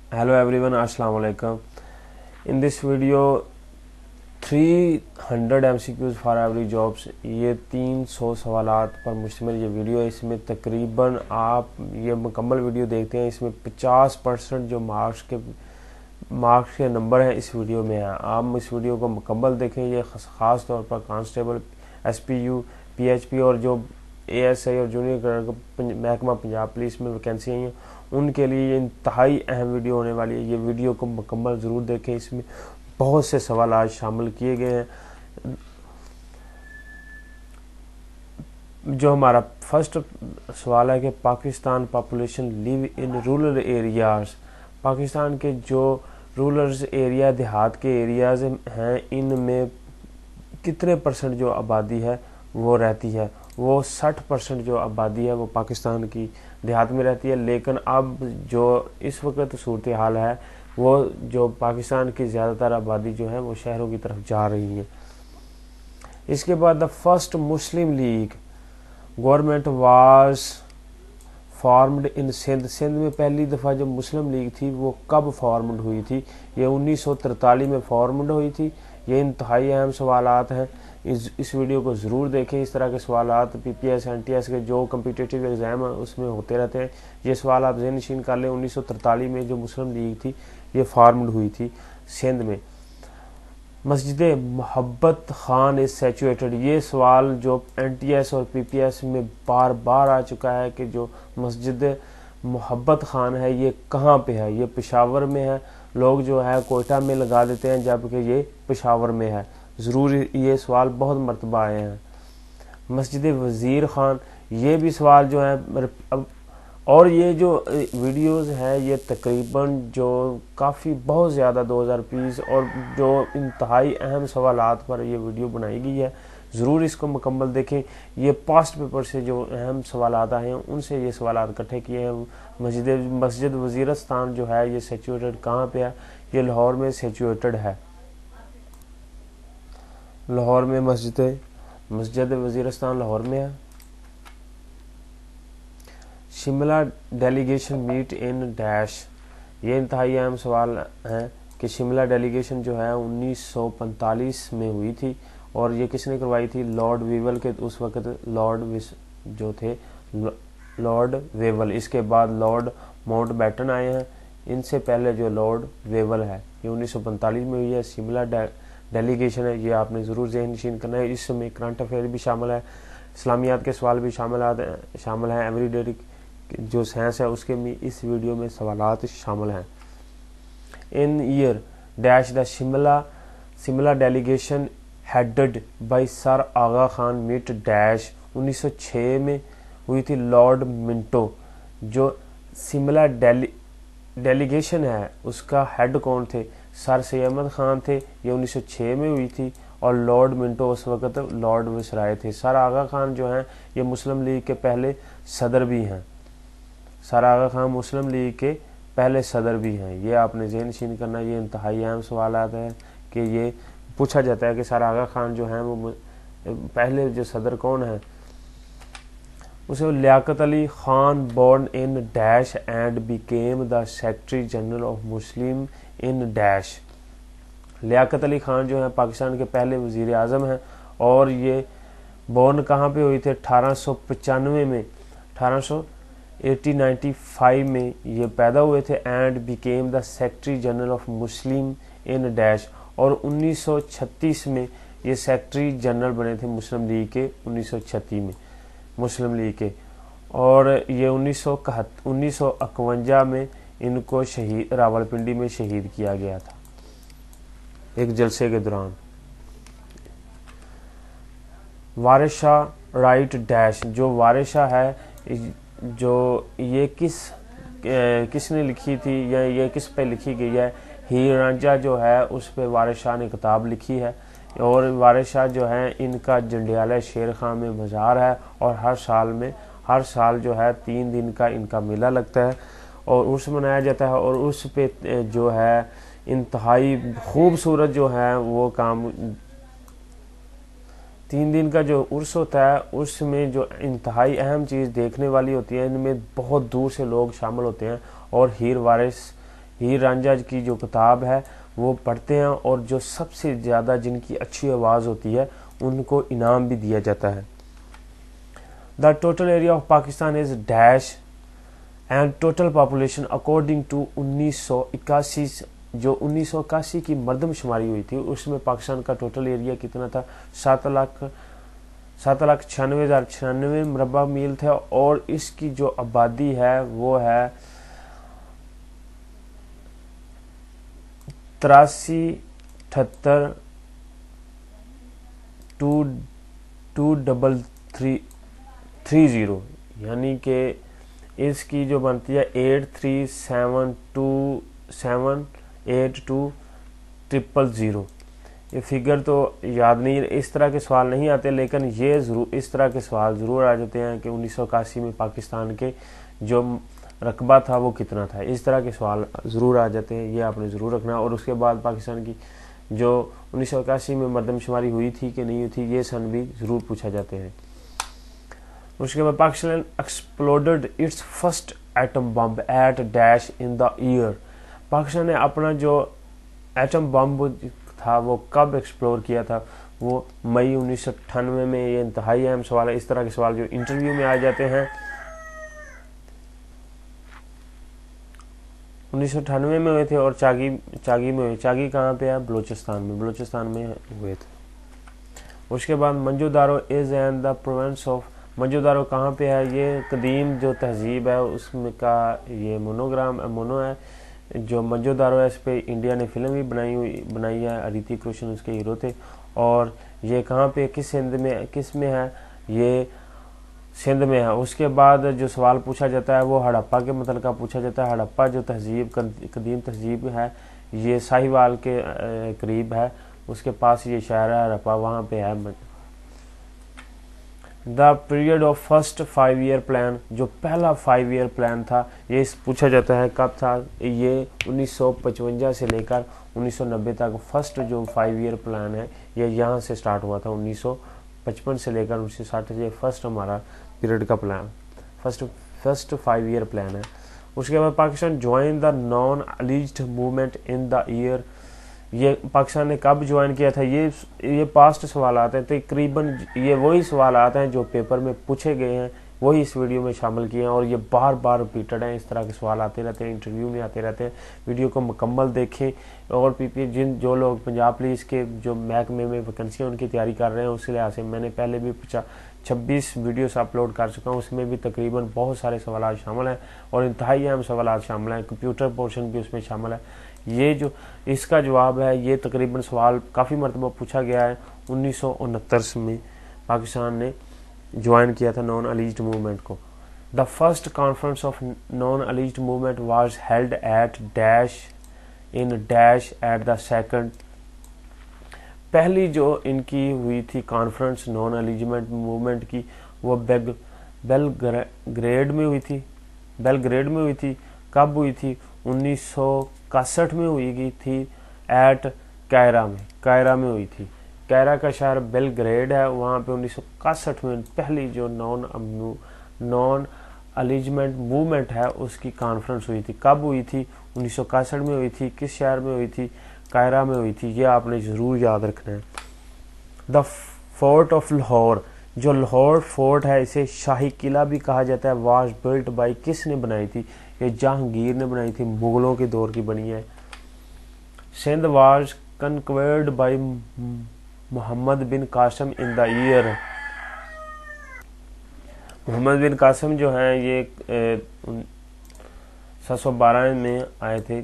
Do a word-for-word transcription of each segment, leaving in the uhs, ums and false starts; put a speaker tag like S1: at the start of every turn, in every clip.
S1: Hello everyone, Assalamu alaikum. In this video, three hundred M C Qs for every jobs, ये तीन सौ सवालात पर मुश्तमिल ये वीडियो है। इसमें तकरीबन आप ये मुकम्मल वीडियो देखते हैं, इसमें पचास परसेंट जो मार्क्स के मार्क्स के नंबर हैं इस वीडियो में हैं। आप इस वीडियो को मुकम्मल देखें। ये ख़ास तौर पर constable, S P U, P H P और जो ए एस आई और जूनियर क्लर्क महकमा पंजाब पुलिस में वैकेंसी आई हैं उनके लिए ये इंतहाई अहम वीडियो होने वाली है। ये वीडियो को मुकम्मल ज़रूर देखें, इसमें बहुत से सवाल आज शामिल किए गए हैं। जो हमारा फर्स्ट सवाल है कि Pakistan population live in rural areas, Pakistan के जो रूरल एरिया देहात के एरियाज हैं इनमें कितने परसेंट जो आबादी है वो रहती है। वो साठ परसेंट जो आबादी है वो पाकिस्तान की देहात में रहती है। लेकिन अब जो इस वक्त सूरत हाल है वो जो पाकिस्तान की ज़्यादातर आबादी जो है वो शहरों की तरफ जा रही है। इसके बाद the first Muslim League government was formed in Sindh, Sindh में पहली दफ़ा जब मुस्लिम लीग थी वो कब फॉर्म्ड हुई थी? ये उन्नीस सौ तरतालीस में फॉर्म्ड हुई थी। ये इंतहाई अहम सवालात हैं, इस इस वीडियो को ज़रूर देखें। इस तरह के सवालात P P S N T S के जो कम्पिटिटिव एग्ज़ाम है उसमें होते रहते हैं। ये सवाल आप ज़हन नशीन कर लें। उन्नीस सौ तरतालीस में जो मुस्लिम लीग थी ये फॉर्म्ड हुई थी सिंध में। मस्जिद मोहब्बत खान इज सिचुएटेड, ये सवाल जो एन टी एस और पी पी एस में बार बार आ चुका है कि जो मस्जिद मोहब्बत खान है ये कहाँ पे है। ये पेशावर में है। लोग जो है कोयटा में लगा देते हैं जबकि ये पेशावर में है। ज़रूर ये सवाल बहुत मरतबा आए हैं। मस्जिद वज़ीर खान, ये भी सवाल जो है। और ये जो वीडियोस है ये तकरीबन जो काफ़ी बहुत ज़्यादा दो हज़ार बीस और जो इंतहाई अहम सवालात पर ये वीडियो बनाई गई है। ज़रूर इसको मुकम्मल देखें। ये पास्ट पेपर से जो अहम सवालात आए हैं उनसे ये सवालात इकट्ठे किए हैं। मस्जिद मस्जिद वज़ीरस्तान जो है ये सिचुएटेड कहाँ पे है? ये लाहौर में सिचुएटेड है। लाहौर में मस्जिद मस्जिद वज़ीरस्तान लाहौर में है। Shimla delegation meet in dash, ये इंतहाई अहम सवाल है कि शिमला डेलीगेशन जो है उन्नीस सौ पैंतालीस में हुई थी और ये किसने करवाई थी? लॉर्ड वेवल के उस वक्त लॉर्ड जो थे लॉर्ड वेवल। इसके बाद लॉर्ड माउंटबेटन आए हैं। इनसे पहले जो लॉर्ड वेवल है ये उन्नीस सौ पैंतालीस में हुई है। शिमला डेलीगेशन है, ये आपने ज़रूर ज़हन नशीन करना है। इसमें करंट अफेयर भी शामिल है, इस्लामियात के सवाल भी शामिल शामिल हैं, एवरीडे जो साइंस है उसके भी इस वीडियो में सवालात शामिल हैं। In year dash the Shimla Shimla delegation headed by sir Aga Khan meet dash, उन्नीस सौ छह में हुई थी लॉर्ड मिंटो। जो शिमला डेली डेलीगेशन है उसका हेड कौन थे? सर सैयद अहमद खान थे। ये उन्नीस सौ छह में हुई थी और लॉर्ड मिंटो उस वक्त लॉर्ड विसराय थे। सर आगा खान जो हैं ये मुस्लिम लीग के पहले सदर भी हैं। सर आगा खान मुस्लिम लीग के पहले सदर भी हैं। ये आपने ज़हन नशीन करना। ये इंतहाई अहम सवाल आता है कि ये पूछा जाता है कि सर आगा खान जो हैं वो पहले जो सदर कौन है? उसे Liaquat Ali Khan born in dash and became the secretary general of Muslim in dash. Liaquat Ali Khan जो है पाकिस्तान के पहले वजीर आज़म हैं और ये बोर्न कहाँ पे हुई थे? अठारह सौ पचानवे में, अठारह सौ एटी नाइन्टी फाइव में ये पैदा हुए थे। And became the secretary general of Muslim in dash, और उन्नीस सौ छत्तीस में ये सेक्रेटरी जनरल बने थे मुस्लिम लीग के, उन्नीस सौ छत्तीस में मुस्लिम लीग के। और ये उन्नीस सौ उन्नीस सौ इक्यावन में इनको शहीद रावलपिंडी में शहीद किया गया था एक जलसे के दौरान। वारिस शाह राइट डैश, जो वारिस शाह है जो ये किस किसने लिखी थी या ये किस पे लिखी गई है? हीर रांझा जो है उस पे वारिस शाह ने किताब लिखी है। और वारिस शाह जो है इनका जंडियाला शेर खां में मज़ार है और हर साल में हर साल जो है तीन दिन का इनका मेला लगता है और उर्स मनाया जाता है। और उस पे जो है इंतहाई खूबसूरत जो है वो काम तीन दिन का जो उर्स होता है उसमें जो इंतहाई अहम चीज़ देखने वाली होती है, इनमें बहुत दूर से लोग शामिल होते हैं। और हीर वारिस हीर रांझा की जो किताब है वो पढ़ते हैं, और जो सबसे ज़्यादा जिनकी अच्छी आवाज़ होती है उनको इनाम भी दिया जाता है। The total area of Pakistan is dash and total population according to उन्नीस सौ इक्यासी, जो उन्नीस सौ इक्यासी की मरदमशुमारी हुई थी उसमें पाकिस्तान का टोटल एरिया कितना था, सात लाख सात लाख छियानवे हज़ार छियानवे मरबा मील था, और इसकी जो आबादी है वो है तिरासी अठहत्तर two two double three three zero, यानी कि इसकी जो बनती है eight three seven two seven eight two triple zero. ये फिगर तो याद नहीं, इस तरह के सवाल नहीं आते, लेकिन ये ज़रूर इस तरह के सवाल ज़रूर आ जाते हैं कि उन्नीस सौ इक्यासी में पाकिस्तान के जो रकबा था वो कितना था, इस तरह के सवाल ज़रूर आ जाते हैं, ये आपने ज़रूर रखना। और उसके बाद पाकिस्तान की जो उन्नीस सौ इक्यासी में मरदमशुमारी हुई थी कि नहीं हुई थी, ये सन भी ज़रूर पूछा जाते हैं। उसके बाद Pakistan exploded its first atom bomb at dash in the year. Pakistan ने अपना जो एटम बम था वो कब एक्सप्लोर किया था, वो मई उन्नीस सौ अट्ठानवे में। ये इंतहाई अहम सवाल है, इस तरह के सवाल जो इंटरव्यू में आ जाते हैं। उन्नीस सौ अट्ठानवे में हुए थे, और चागी चागी में हुए। चागी कहाँ पे है, बलूचिस्तान में, बलूचिस्तान में हुए थे। उसके बाद Mohenjodaro is and the province of, Mohenjodaro कहाँ पे है, ये कदीम जो तहजीब है उसमें का ये मोनोग्राम मोनो है जो मंजूदारो है। इस पे इंडिया ने फिल्म भी बनाई हुई बनाई है, ऋतिक रोशन उसके हीरो थे। और ये कहाँ पे, किस सिंध में, किस में है, ये सिंध में है। उसके बाद जो सवाल पूछा जाता है वो हड़प्पा के मतलब का पूछा जाता है। हड़प्पा जो तहजीब कदीम तहजीब है ये साहिवाल के करीब है, उसके पास ये शहर है हड़प्पा, वहाँ पे है। The period of first five year plan, जो पहला फाइव ईयर प्लान था ये पूछा जाता है कब था, ये उन्नीस सौ पचवंजा से लेकर उन्नीस सौ नब्बे तक फर्स्ट जो फाइव ईयर प्लान है ये यहाँ से स्टार्ट हुआ था। उन्नीस सौ पचपन से लेकर उन्नीस सौ साठ ये फर्स्ट हमारा पीरियड का plan, first first five year plan है। उसके बाद Pakistan join the non aligned movement in the year, ये पाकिस्तान ने कब ज्वाइन किया था, ये ये पास्ट सवाल आते हैं, तकरीबन ये वही सवाल आते हैं जो पेपर में पूछे गए हैं, वही इस वीडियो में शामिल किए हैं, और ये बार बार रिपीटेड हैं। इस तरह के सवाल आते रहते हैं, इंटरव्यू में आते रहते हैं। वीडियो को मुकम्मल देखें, और पीपी जिन जो लोग पंजाब पुलिस के जो महकमे में वैकेंसी उनकी तैयारी कर रहे हैं उस लिहाज से मैंने पहले भी छब्बीस वीडियोस अपलोड कर चुका हूँ, उसमें भी तकरीबन बहुत सारे सवाल शामिल हैं, और इंतहाई अहम सवाल शामिल हैं। कंप्यूटर पोर्शन भी उसमें शामिल है। ये जो इसका जवाब है ये तकरीबन सवाल काफ़ी मरतबा पूछा गया है। उन्नीस सौ उनहत्तर में पाकिस्तान ने ज्वाइन किया था नॉन अलीज्ड मूवमेंट को। The first conference of non aligned movement was held at dash in dash at the second, पहली जो इनकी हुई थी कॉन्फ्रेंस नॉन अलीजमेंट मूवमेंट की वो बेग बेलग्रेड में हुई थी बेलग्रेड में हुई थी। कब हुई थी, उन्नीस सौ इकसठ में हुई गई थी, एट कायरा में कायरा में हुई थी। कायरा का शहर बेलग्रेड है, वहाँ पे उन्नीस सौ इकसठ में पहली जो नॉन नॉन अलीजमेंट मूवमेंट है उसकी कॉन्फ्रेंस हुई थी। कब हुई थी, उन्नीस सौ इकसठ में हुई थी। किस शहर में हुई थी, कायरा में हुई थी। ये आपने जरूर याद रखना है। द फोर्ट ऑफ लाहौर, जो लाहौर फोर्ट है इसे शाही किला भी कहा जाता है, वाज बिल्ट बाई, किसने बनाई थी, ये जहांगीर ने बनाई थी, मुगलों के दौर की बनी है। Sindh was conquered by Muhammad bin Qasim in the year, Muhammad bin Qasim जो है ये सात सौ बारह में आए थे,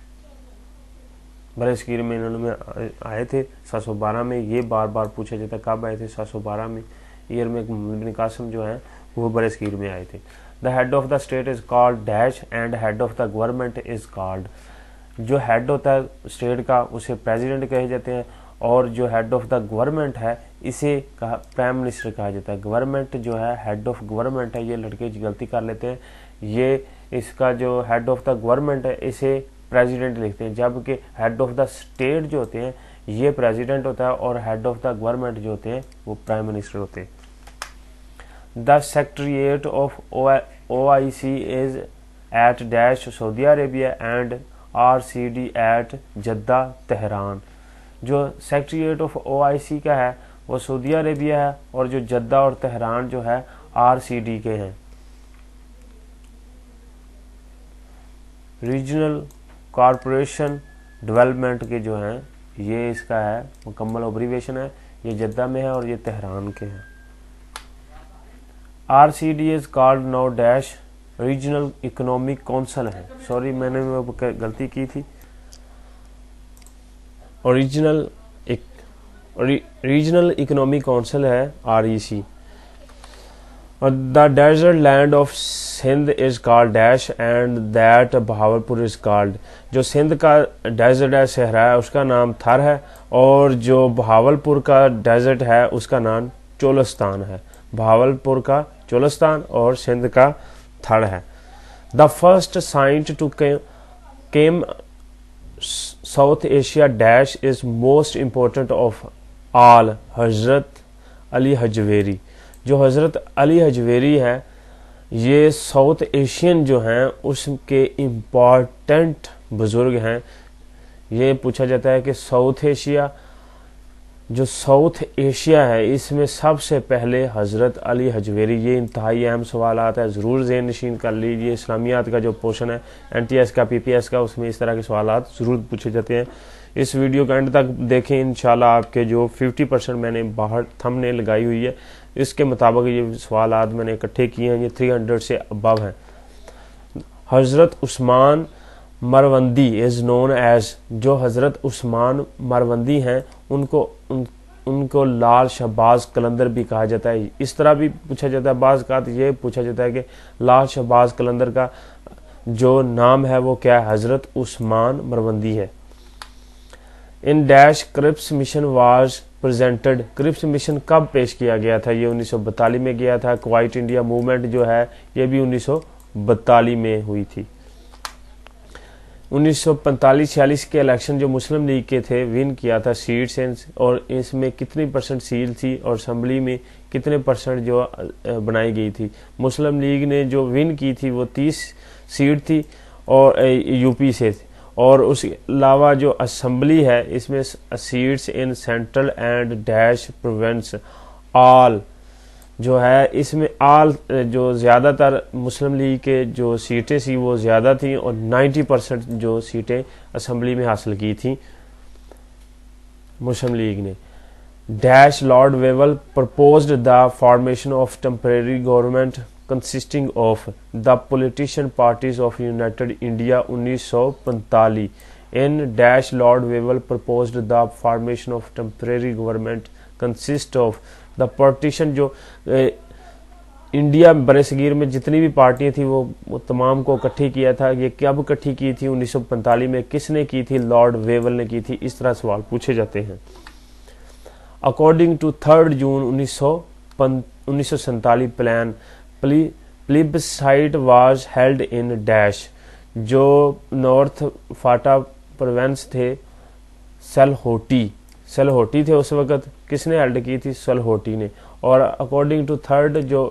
S1: बरसगीर में इन्होंने आए थे सात सौ बारह में। ये बार बार पूछा जाता है कब आए थे, सात सौ बारह में ईयर में मोहम्मद बिन कासिम जो है वो बरसगीर में आए थे। The head of the state is called dash and head of the government is called, जो हेड होता है स्टेट का उसे प्रेसिडेंट कहे जाते हैं, और जो हेड ऑफ द गवर्नमेंट है इसे कहा प्राइम मिनिस्टर कहा जाता है। गवर्नमेंट जो है हेड ऑफ गवर्नमेंट है, ये लड़के गलती कर लेते हैं, ये इसका जो हेड ऑफ द गवर्नमेंट है इसे प्रेसिडेंट लिखते हैं, जबकि हेड ऑफ द स्टेट जो होते हैं ये प्रेसिडेंट होता है, और हेड ऑफ द गवर्नमेंट जो होते हैं वो प्राइम मिनिस्टर होते हैं। The secretariat of O I C is at dash Saudi Arabia and R C D at Jeddah Tehran. जो secretariat of O I C का है वो सऊदी अरेबिया है, और जो जद्दा और तेहरान जो है आर सी डी के हैं। रीजनल कॉरपोरेशन डेवलपमेंट के जो हैं ये इसका है मुकम्मल एब्रीविएशन है, ये जद्दा में है और ये तेहरान के हैं। R C D is called now dash regional economic council है, सॉरी मैंने वो गलती की थी, ओरिजिनल रीजनल इकोनॉमिक काउंसिल है आर ई सी। और the desert land of Sindh is called dash and that Bahawalpur is called, जो सिंध का डेजर्ट है सहरा है उसका नाम थर है, और जो बहावलपुर का डेजर्ट है उसका नाम चोलस्तान है। बहावलपुर का चोलस्तान और सिंध का थर है। The first saint to came South Asia dash is most important of all Hazrat Ali Hajvery, जो हजरत अली हजवेरी है ये साउथ एशियन जो हैं उसके इम्पॉर्टेंट बुजुर्ग हैं। ये पूछा जाता है कि साउथ एशिया जो साउथ एशिया है इसमें सबसे पहले हजरत अली हजवेरी, ये इंतहाई अहम सवाल आता है, ज़रूर ज़हन नशीन कर लीजिए। इस्लामियात का जो पोर्शन है एन टी एस का पी पी एस का उसमें इस तरह के सवाल ज़रूर पूछे जाते हैं। इस वीडियो का एंड तक देखें, इंशाल्लाह आपके जो पचास परसेंट मैंने बाहर थंबनेल लगाई हुई है इसके मुताबिक ये सवाल मैंने इकट्ठे किए हैं, ये तीन सौ से अबव हैं। Hazrat Usman Marwandi is known as, जो हजरत उस्मान मरवंदी हैं उनको उन, उनको लाल शहबाज कलंदर भी कहा जाता है। इस तरह भी पूछा जाता है, बाज़ का ये पूछा जाता है कि लाल शहबाज कलंदर का जो नाम है वो क्या है, हजरत उस्मान मरवंदी है। In dash Cripps mission was presented, Cripps mission कब पेश किया गया था, ये उन्नीस सौ बतालीस में गया था। क्वाइट इंडिया मूवमेंट जो है ये भी उन्नीस सौ बतालीस में हुई थी। उन्नीस सौ पैंतालीस छियालीस के इलेक्शन जो मुस्लिम लीग के थे विन किया था सीट्स, और इसमें कितनी परसेंट सीट थी और असम्बली में कितने परसेंट जो बनाई गई थी। मुस्लिम लीग ने जो विन की थी वो तीस सीट थी और यूपी से थी, और उसके अलावा जो असम्बली है इसमें seats in central and dash province all जो है इसमें आल जो ज़्यादातर मुस्लिम लीग के जो सीटें थी वो ज़्यादा थी, और नब्बे परसेंट जो सीटें असम्बली में हासिल की थी मुस्लिम लीग ने। Dash Lord Wavell proposed the formation of temporary government consisting of the politician parties of united India उन्नीस सौ पैंतालीस। In dash Lord Wavell proposed the formation of temporary government consist of the partition, जो ए, India बरसगीर में जितनी भी पार्टियां थी वो, वो तमाम को इकट्ठी किया था। ये कब इकट्ठी की थी, उन्नीस सौ पैंतालीस में, किसने की थी, लॉर्ड वेवल ने की थी। इस तरह सवाल पूछे जाते हैं। अकॉर्डिंग टू थर्ड जून उन्नीस सौ उन्नीस सौ सैंतालीस plan plebiscite was held in dash, जो नॉर्थ फाटा प्रोविंस थे सलहोटी सलहोटी थे उस वक़्त, किसने हेल्ड की थी, सलहोटी ने। और अकॉर्डिंग टू थर्ड जो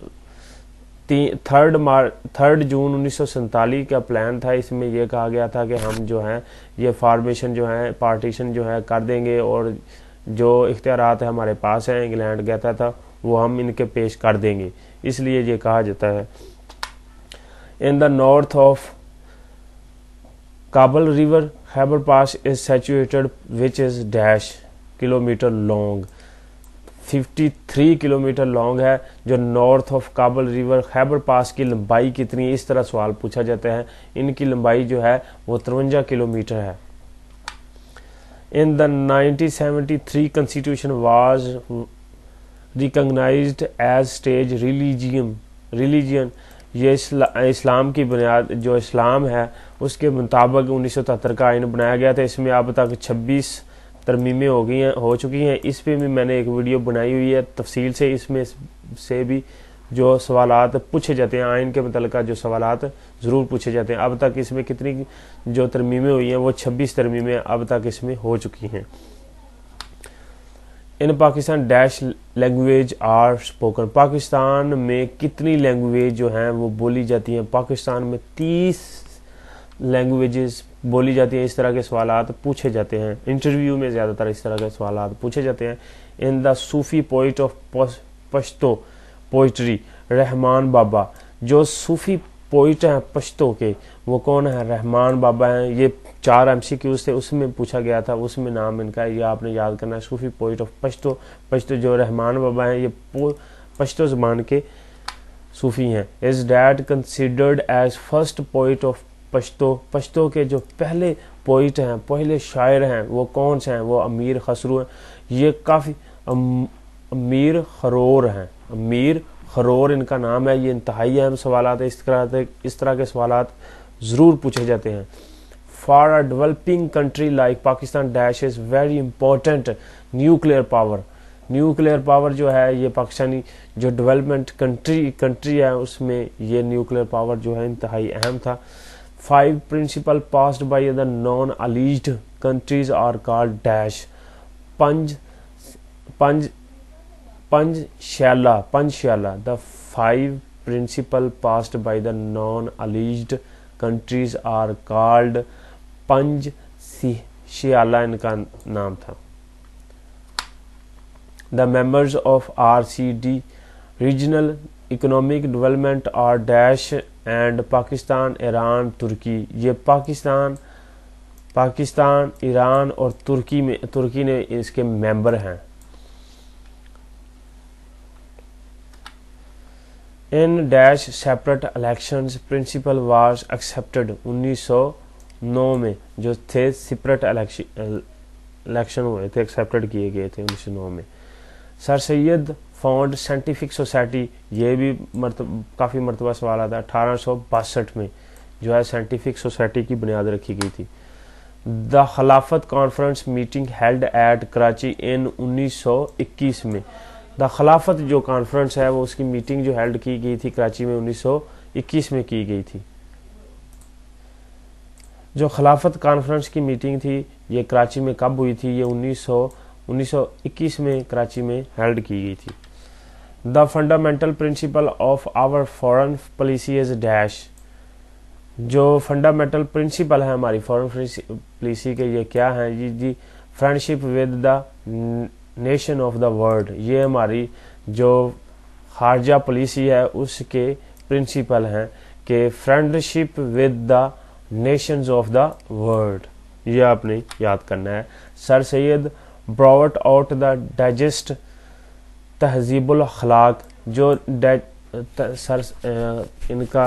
S1: थर्ड मार्च थर्ड जून उन्नीस सौ सैंतालीस का प्लान था, इसमें यह कहा गया था कि हम जो है ये फॉर्मेशन जो है पार्टीशन जो है कर देंगे, और जो इख्तियारात है हमारे पास हैं, इंग्लैंड कहता था वो हम इनके पेश कर देंगे, इसलिए ये कहा जाता है। In the north of Kabul river Khyber pass is situated which is dash kilometre long, तिरेपन किलोमीटर लॉन्ग है जो north of Kabul river. Khyber pass की लंबाई कितनी है, इस तरह सवाल पूछा जाता है। इनकी लंबाई जो है वो तिरवंजा किलोमीटर है। In the nineteen seventy three constitution was recognised as state religion religion, ये इस्ला, इस्लाम की बुनियाद जो इस्लाम है उसके मुताबिक उन्नीस सौ सत्तर का आइन बनाया गया था। इसमें अब तक छब्बीस तरमीमें हो गई हैं हो चुकी हैं। इस पे भी मैंने एक वीडियो बनाई हुई है तफसील से, इसमें से भी जो सवालात पूछे जाते हैं आइन के मतलब जो सवालात ज़रूर पूछे जाते हैं। अब तक इसमें कितनी जो तरमीमें हुई हैं वो छब्बीस तरमीमें अब तक इसमें हो चुकी हैं। In Pakistan dash language are spoken, Pakistan में कितनी लैंग्वेज जो हैं वो बोली जाती हैं। पाकिस्तान में तीस लैंग्वेजेस बोली जाती हैं, इस तरह के सवालात पूछे जाते हैं। इंटरव्यू में ज़्यादातर इस तरह के सवालात पूछे जाते हैं। In the Sufi poet of Pashto poetry Rahman Baba, जो सूफी पोइट हैं पश्तो के वो कौन है? रहमान बाबा हैं। ये चार एमसीक्यूज थे, उसमें पूछा गया था, उसमें नाम इनका ये आपने याद करना है। Sufi poet of Pashto, Pashto जो रहमान बाबा हैं ये पश्तो ज़बान के सूफी हैं। Is that considered as first poet of Pashto, Pashto के जो पहले पोइट हैं, पहले शायर हैं वो कौन से हैं? वो अमीर खसरू हैं। ये काफ़ी अमीर खरोर हैं, अमीर खरोर इनका नाम है। ये इंतहाई अहम सवालात है, इस तरह इस तरह के सवालात ज़रूर पूछे जाते हैं। For a developing country like Pakistan dash is very important nuclear power, nuclear power जो है ये पाकिस्तानी जो डेवलपमेंट कंट्री कंट्री है उसमें ये न्यूक्लियर पावर जो है इंतहाई अहम था। Five principle passed by the non aligned countries are called dash, पंज पंज Panchsheel Panchsheel the five principle passed by the non aligned countries are called Panchsheel, इनका नाम था। The members of R C D regional economic development are dash and Pakistan Iran Turkey, ये Pakistan Pakistan Iran और तुर्की में तुर्की ने इसके मेंबर हैं। In dash separate elections principle was accepted, उन्नीस सौ नौ में जो थे सेपरेट इलेक्शन हुए थे, एक्सेप्टेड किए गए थे उन्नीस सौ नौ में। Sir Syed found scientific society, ये भी मरतब काफ़ी मरतबा सवाल आता है। अठारह सौ बासठ में जो है साइंटिफिक सोसाइटी की बुनियाद रखी गई थी। The Khilafat conference meeting held at Karachi in उन्नीस सौ इक्कीस में, द खिलाफत जो कॉन्फ्रेंस है वो उसकी मीटिंग जो हेल्ड की गई थी कराची में उन्नीस सौ इक्कीस में की गई थी। जो खिलाफत कॉन्फ्रेंस की मीटिंग थी ये कराची में कब हुई थी? ये उन्नीस सौ इक्कीस में कराची में हेल्ड की गई थी। The fundamental principle of our foreign policy is dash, जो फंडामेंटल प्रिंसिपल है हमारी फॉरेन पॉलिसी के ये क्या है? ये जी friendship with the nation of the world, ये हमारी जो खारजा पॉलिसी है उसके प्रिंसिपल हैं कि friendship with the nations of the world, ये आपने याद करना है। Sir Syed brought out the digest Tahzibul Akhlaq, जो सर इनका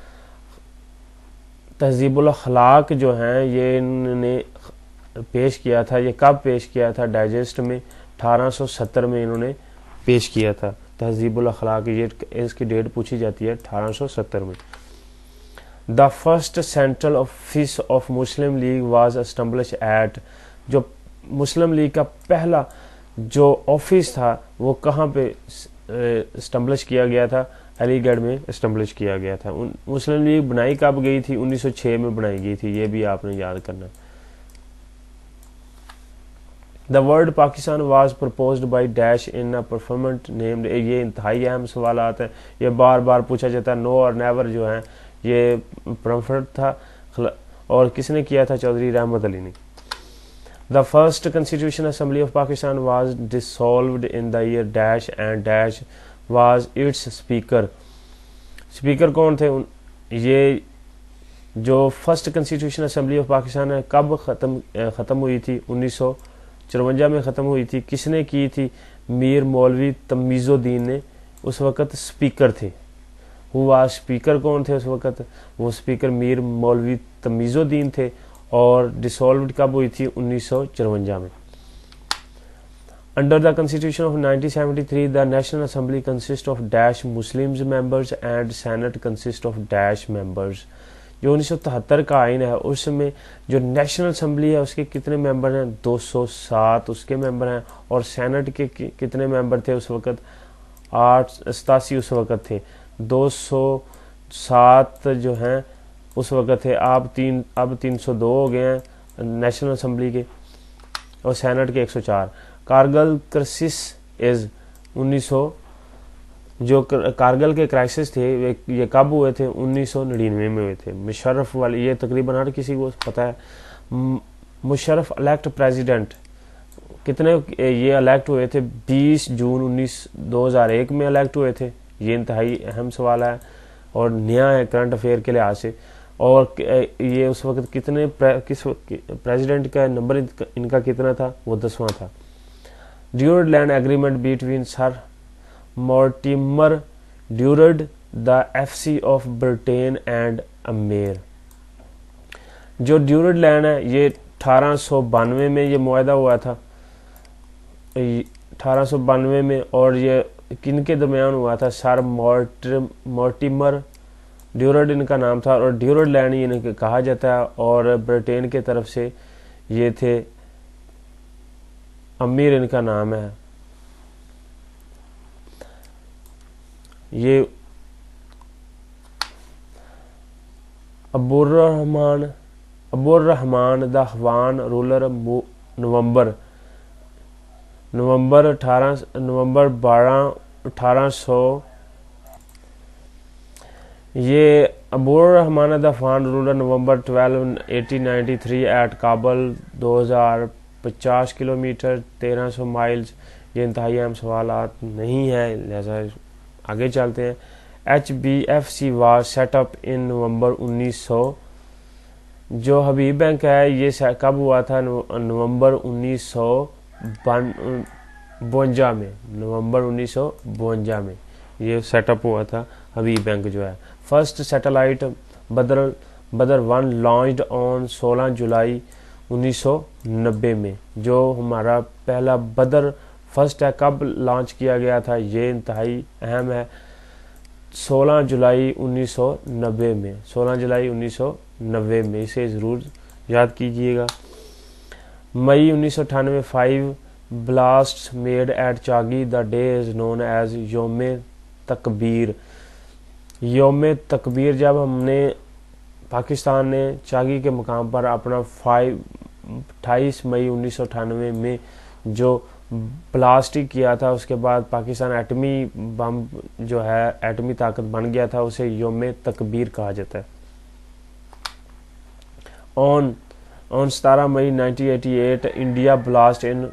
S1: तहजीबुल अखलाक जो हैं ये इन्होंने पेश किया था। ये कब पेश किया था? डाइजेस्ट में अठारह सौ सत्तर में इन्होंने पेश किया था तहजीबुल अखलाक, ये इसकी डेट पूछी जाती है अठारह सौ सत्तर में। The first central office of Muslim League was establish at, जो मुस्लिम लीग का पहला जो ऑफिस था वो कहाँ पे एस्टैब्लिश किया गया था? अलीगढ़ में एस्टैब्लिश किया गया था। मुस्लिम लीग बनाई कब गई थी? उन्नीस सौ छह में बनाई गई थी, ये भी आपने याद करना। The word Pakistan was proposed by dash in a performant named, ये इंतहाई अहम सवाल आते हैं, ये बार बार पूछा जाता है। नो और नेवर जो है ये परफॉर्मेंट था और किसने किया था? चौधरी रहमत अली ने। The first constitution assembly of Pakistan was dissolved in the year dash and dash was its speaker, speaker कौन थे? ये जो first constitution assembly of Pakistan है कब ख़त्म ख़त्म हुई थी? उन्नीस सौ चौवंजा में ख़त्म हुई थी। किसने की थी? मीर मौलवी तमीज़ुद्दीन ने उस वक़्त स्पीकर थे। हुआ स्पीकर कौन थे उस वक़्त? वो स्पीकर मीर मौलवी तमीज़ुद्दीन थे। और डिसॉल्व्ड कब हुई थी? उन्नीस सौ चौवंजा में। Under the constitution of nineteen seventy three the national assembly consist of dash Muslims members and senate consist of dash members, जो उन्नीस सौ तिहत्तर का आइन है उसमें जो नेशनल असेंबली है उसके कितने मेंबर हैं? दो सौ सात उसके मेंबर हैं। और सेनेट के कि, कितने मेंबर थे उस वक़्त? आठ सतासी उस वक़्त थे। दो सौ सात जो हैं उस वक़्त थे, अब तीन अब तीन सौ दो हो गए हैं नेशनल असेंबली के और सेनेट के एक सौ चार। कारगिल क्राइसिस इज उन्नीस सौ जो कारगिल के क्राइसिस थे वे ये कब हुए थे, उन्नीस सौ निन्यानवे में हुए थे। मुशर्रफ वाले ये तकरीबन हर किसी को पता है। मुशर्रफ इलेक्ट प्रेसिडेंट कितने ये इलेक्ट हुए थे, बीस जून उन्नीस दो हज़ार एक में इलेक्ट हुए थे। ये इंतहाई अहम सवाल है और नया है करंट अफेयर के लिहाज से। और ये उस वक्त कितने प्रे, किस प्रेसिडेंट का नंबर इनका, इनका कितना था, वो दसवां था। Durand line agreement between sir Mortimer Durand the FC of Britain and अमेर। जो ड्यूरड लैंड है ये अठारह सौ बानवे में ये मुआहदा हुआ था, अठारह सौ बानवे में। और ये किन के दरमियान हुआ था, सर मॉर्टिमर ड्यूरड इनका नाम था और ड्यूरड लैंड इन्हें कहा जाता है। और ब्रिटेन के तरफ से ये थे अमीर इनका नाम है। ये Abdurrahman Abdurrahman the Afghan ruler November November अठारह नवंबर बारह अठारह सौ ये Abdurrahman the Afghan ruler November twelve eighteen ninety three at Kabul दो हज़ार पचास किलोमीटर तेरह सौ माइल्स। ये इंतहाई अहम सवाल नहीं है, लिहाजा आगे चलते हैं। H B F C was set up in November उन्नीस सौ। जो हबीब बैंक है ये कब हुआ था, नवंबर उन्नीस सौ बवंजा में नवंबर उन्नीस सौ बवंजा में ये सेटअप हुआ था हबीब बैंक जो है। फर्स्ट सैटेलाइट बदर बदर वन लॉन्च्ड ऑन सोलह जुलाई उन्नीस सौ नब्बे में। जो हमारा पहला बदर फर्स्ट है कब लॉन्च किया गया था, ये इंतहाई अहम है, सोलह जुलाई उन्नीस सौ नब्बे में सोलह जुलाई उन्नीस सौ नब्बे में। इसे ज़रूर याद कीजिएगा। मई उन्नीस सौ अठानवे five blast made at Chagai the day is known as Youm Takbeer. योम तकबीर जब हमने पाकिस्तान ने चागी के मुकाम पर अपना फाइव अट्ठाईस मई उन्नीस सौ अठानवे में जो ब्लास्ट किया था, उसके बाद पाकिस्तान एटमी बम जो है एटमी ताकत बन गया था, उसे योम तकबीर कहा जाता है। ऑन ऑन सत्रह मई nineteen eighty eight India blast in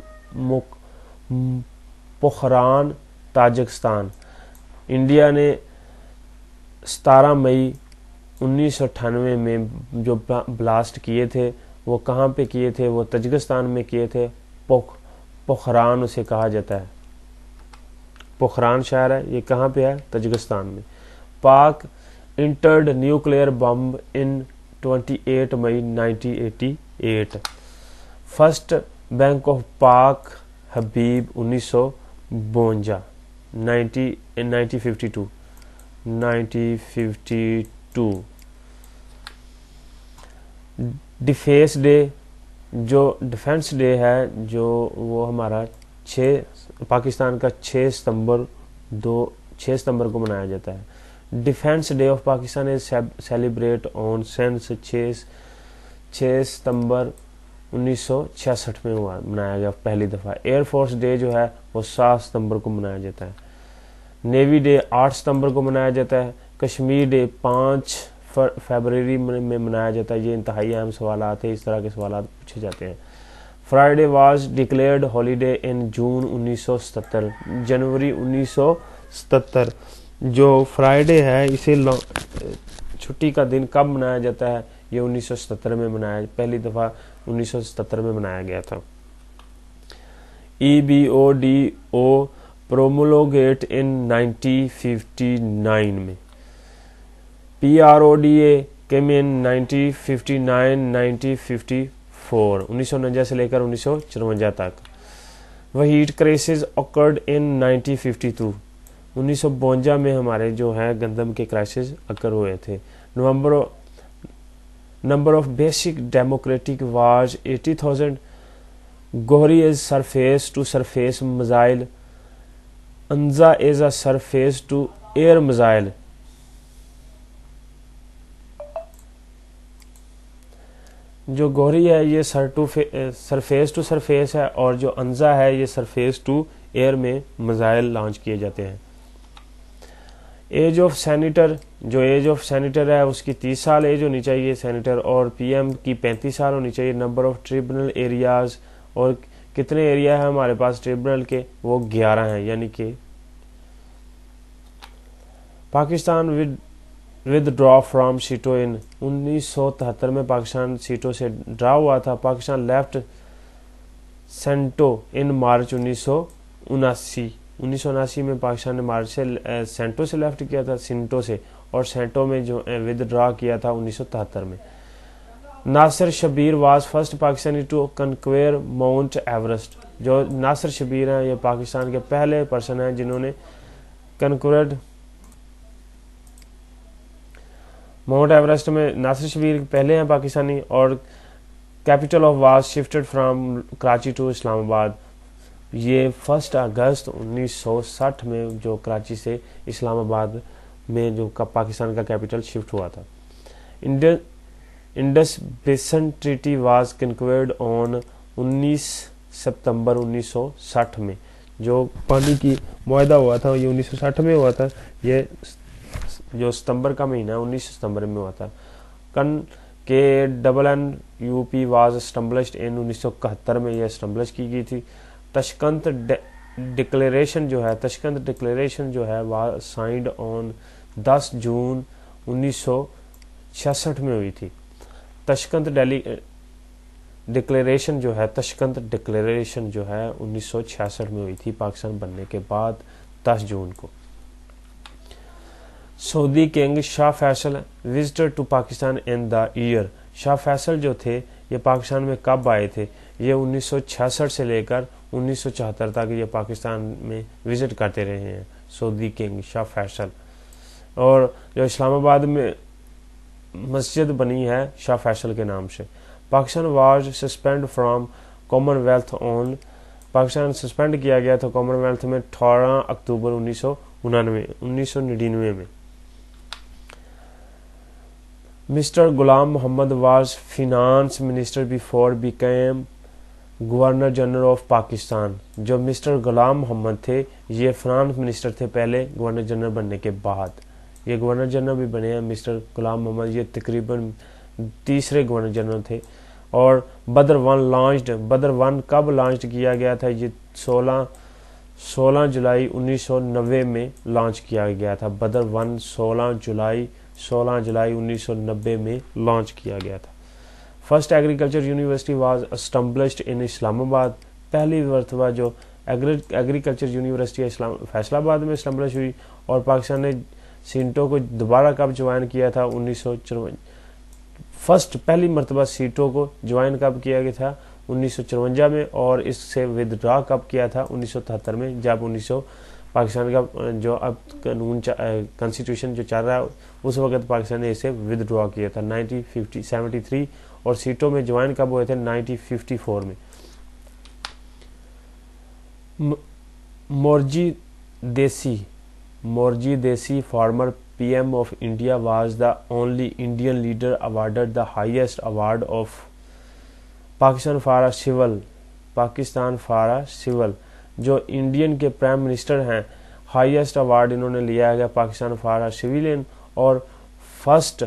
S1: Pokhran Tajikistan. India ने सत्रह मई उन्नीस सौ अट्ठानवे में जो ब्लास्ट किए थे वो कहाँ पे किए थे, वो ताजिकिस्तान में किए थे। पोख पोखरान उसे कहा जाता है, पोखरान शहर है, ये कहाँ पे है, ताजिकिस्तान में। पाक इंटर्ड न्यूक्लियर बम इन अट्ठाईस मई nineteen eighty eight. First bank of Pak Habib उन्नीस सौ बवंजा nineteen fifty two nineteen fifty two. Defence day जो डिफेंस डे है जो वो हमारा छः पाकिस्तान का छः सितंबर दो छः सितंबर को मनाया जाता है। Defence day of Pakistan is celebrate on six छः छः सितंबर उन्नीस सौ छियासठ में हुआ मनाया गया पहली दफ़ा। एयरफोर्स डे जो है वो सात सितंबर को मनाया जाता है। नेवी डे आठ सितंबर को मनाया जाता है। कश्मीर डे पाँच फरवरी में मनाया जाता है। ये इंतहाई अहम सवाल है, इस तरह के सवाल पूछे जाते हैं। Friday was declared holiday in June उन्नीस सौ सत्तर। जनवरी उन्नीस सौ सत्तर जो फ्राइडे है इसे छुट्टी का दिन कब मनाया जाता है, ये उन्नीस सौ सत्तर में मनाया पहली दफ़ा उन्नीस सौ सत्तर में मनाया गया था। E B O D O promulgate in nineteen fifty nine में। P R O D A came in nineteen fifty nine nineteen fifty four उन्नीस सौ उनचास से लेकर उन्नीस सौ चौवंजा तक। Wheat crisis occurred in nineteen fifty two उन्नीस सौ बवंजा में हमारे जो है गंदम के क्राइसिस अकर हुए थे। November number of basic democratic was eighty thousand. Ghauri is surface to surface missile. Anza is a surface to air missile. जो गोहरी है ये सर टू सरफेस टू सरफेस है और जो अंजा है ये सरफेस टू एयर में मिसाइल लॉन्च किए जाते हैं। एज ऑफ सेनेटर, जो एज ऑफ सेनेटर है उसकी तीस साल एज होनी चाहिए सेनेटर, और पीएम की पैंतीस साल होनी चाहिए। नंबर ऑफ ट्रिब्यूनल एरियाज, और कितने एरिया है हमारे पास ट्रिब्यूनल के, वो ग्यारह हैं। यानी कि पाकिस्तान विद विदड्रॉ फ्रॉम सीटो इन उन्नीस सौ तिहत्तर में पाकिस्तान सीटो से ड्रा हुआ था। Pakistan left CENTO in March उन्नीस सौ उनासी उन्नीस सौ उनासी में पाकिस्तान ने मार्च से सेंटो से लेफ्ट किया था, सिंटो से, और सेंटो में जो विदड्रॉ किया था उन्नीस सौ तिहत्तर में। Nasir Shabbir was first Pakistani to conquer mount Everest. जो नासिर शबीर हैं ये पाकिस्तान के पहले पर्सन हैं जिन्होंने कन्क्वेयर माउंट एवरेस्ट में। नासिर शबीर पहले हैं पाकिस्तानी। और capital of was shifted from Karachi to Islamabad. ये फर्स्ट अगस्त उन्नीस सौ साठ में जो कराची से इस्लामाबाद में जो का पाकिस्तान का कैपिटल शिफ्ट हुआ था। इंडस बेसन ट्रीटी वाज कन्क्वेयर्ड ऑन उन्नीस सितंबर उन्नीस सौ साठ में। जो पानी की मुआहदा हुआ था ये उन्नीस सौ साठ में हुआ था। ये जो सितंबर का महीना उन्नीस सितंबर में हुआ था। कन K double N UP was established in उन्नीस सौ इकहत्तर में यह स्टम्बलिश की गई थी। तशकंत डिक्लेरेशन जो है तशकंत डिक्लेरेशन जो है वह साइंड ऑन दस जून उन्नीस सौ छियासठ में हुई थी। तशकंत डेली डिक्लेरेशन जो है तशकंत डिक्लेरेशन जो है उन्नीस सौ छियासठ में हुई थी पाकिस्तान बनने के बाद दस जून को। Saudi king Shah Faisal visited to Pakistan in the year. Shah Faisal जो थे ये पाकिस्तान में कब आए थे? ये उन्नीस सौ छियासठ से लेकर उन्नीस सौ चौहत्तर तक ये पाकिस्तान में विजिट करते रहे हैं सऊदी किंग शाह फैसल। और जो इस्लामाबाद में मस्जिद बनी है शाह फैसल के नाम से। Pakistan was suspend from Commonwealth on. Pakistan suspend किया गया था कॉमनवेल्थ में अठारह अक्टूबर उन्नीस सौ उनानवे उन्नीस सौ निन्यानवे में। Mister Ghulam Mohammad was finance minister before became governor general of Pakistan. जो मिस्टर गुलाम मोहम्मद थे ये फाइनेंस मिनिस्टर थे पहले गवर्नर जनरल बनने के बाद। ये गवर्नर जनरल भी बने हैं मिस्टर गुलाम मोहम्मद। ये तकरीबन तीसरे गवर्नर जनरल थे। और Badr one launched. Badr one कब लॉन्च किया गया था? ये सोलह सोलह जुलाई उन्नीस सौ नब्बे में लॉन्च किया गया था। बदर वन सोलह जुलाई सोलह जुलाई उन्नीस सौ नब्बे में लॉन्च किया गया था। First agriculture university was established in Islamabad. पहली मरतबा जो एग्रीकल्चर यूनिवर्सिटी इस्लाम फैसलाबाद में एस्टैब्लिश हुई। और पाकिस्तान ने सीटों को दोबारा कब ज्वाइन किया था? उन्नीस सौ चौवन। फर्स्ट पहली मरतबा सीटों को ज्वाइन कब किया गया था? उन्नीस सौ चौवंजा में। और इससे विदड्रॉ कब किया था? उन्नीस सौ तिहत्तर में, जब उन्नीस सौ पाकिस्तान का जो अब कानून कॉन्स्टिट्यूशन जो चल रहा है उस वक्त पाकिस्तान ने इसे विदड्रॉ किया था नाइनटीन फिफ्टी सेवेंटी थ्री। और सीटों में ज्वाइन कब हुए थे? नाइनटीन फिफ्टी फोर में। Morjim Desai Morarji Desai former PM of India was the only Indian leader awarded the highest award of Pakistan for civil Pakistan for civil. जो इंडियन के प्राइम मिनिस्टर हैं हाईएस्ट अवार्ड इन्होंने लिया है पाकिस्तान फॉर सिविलियन। और first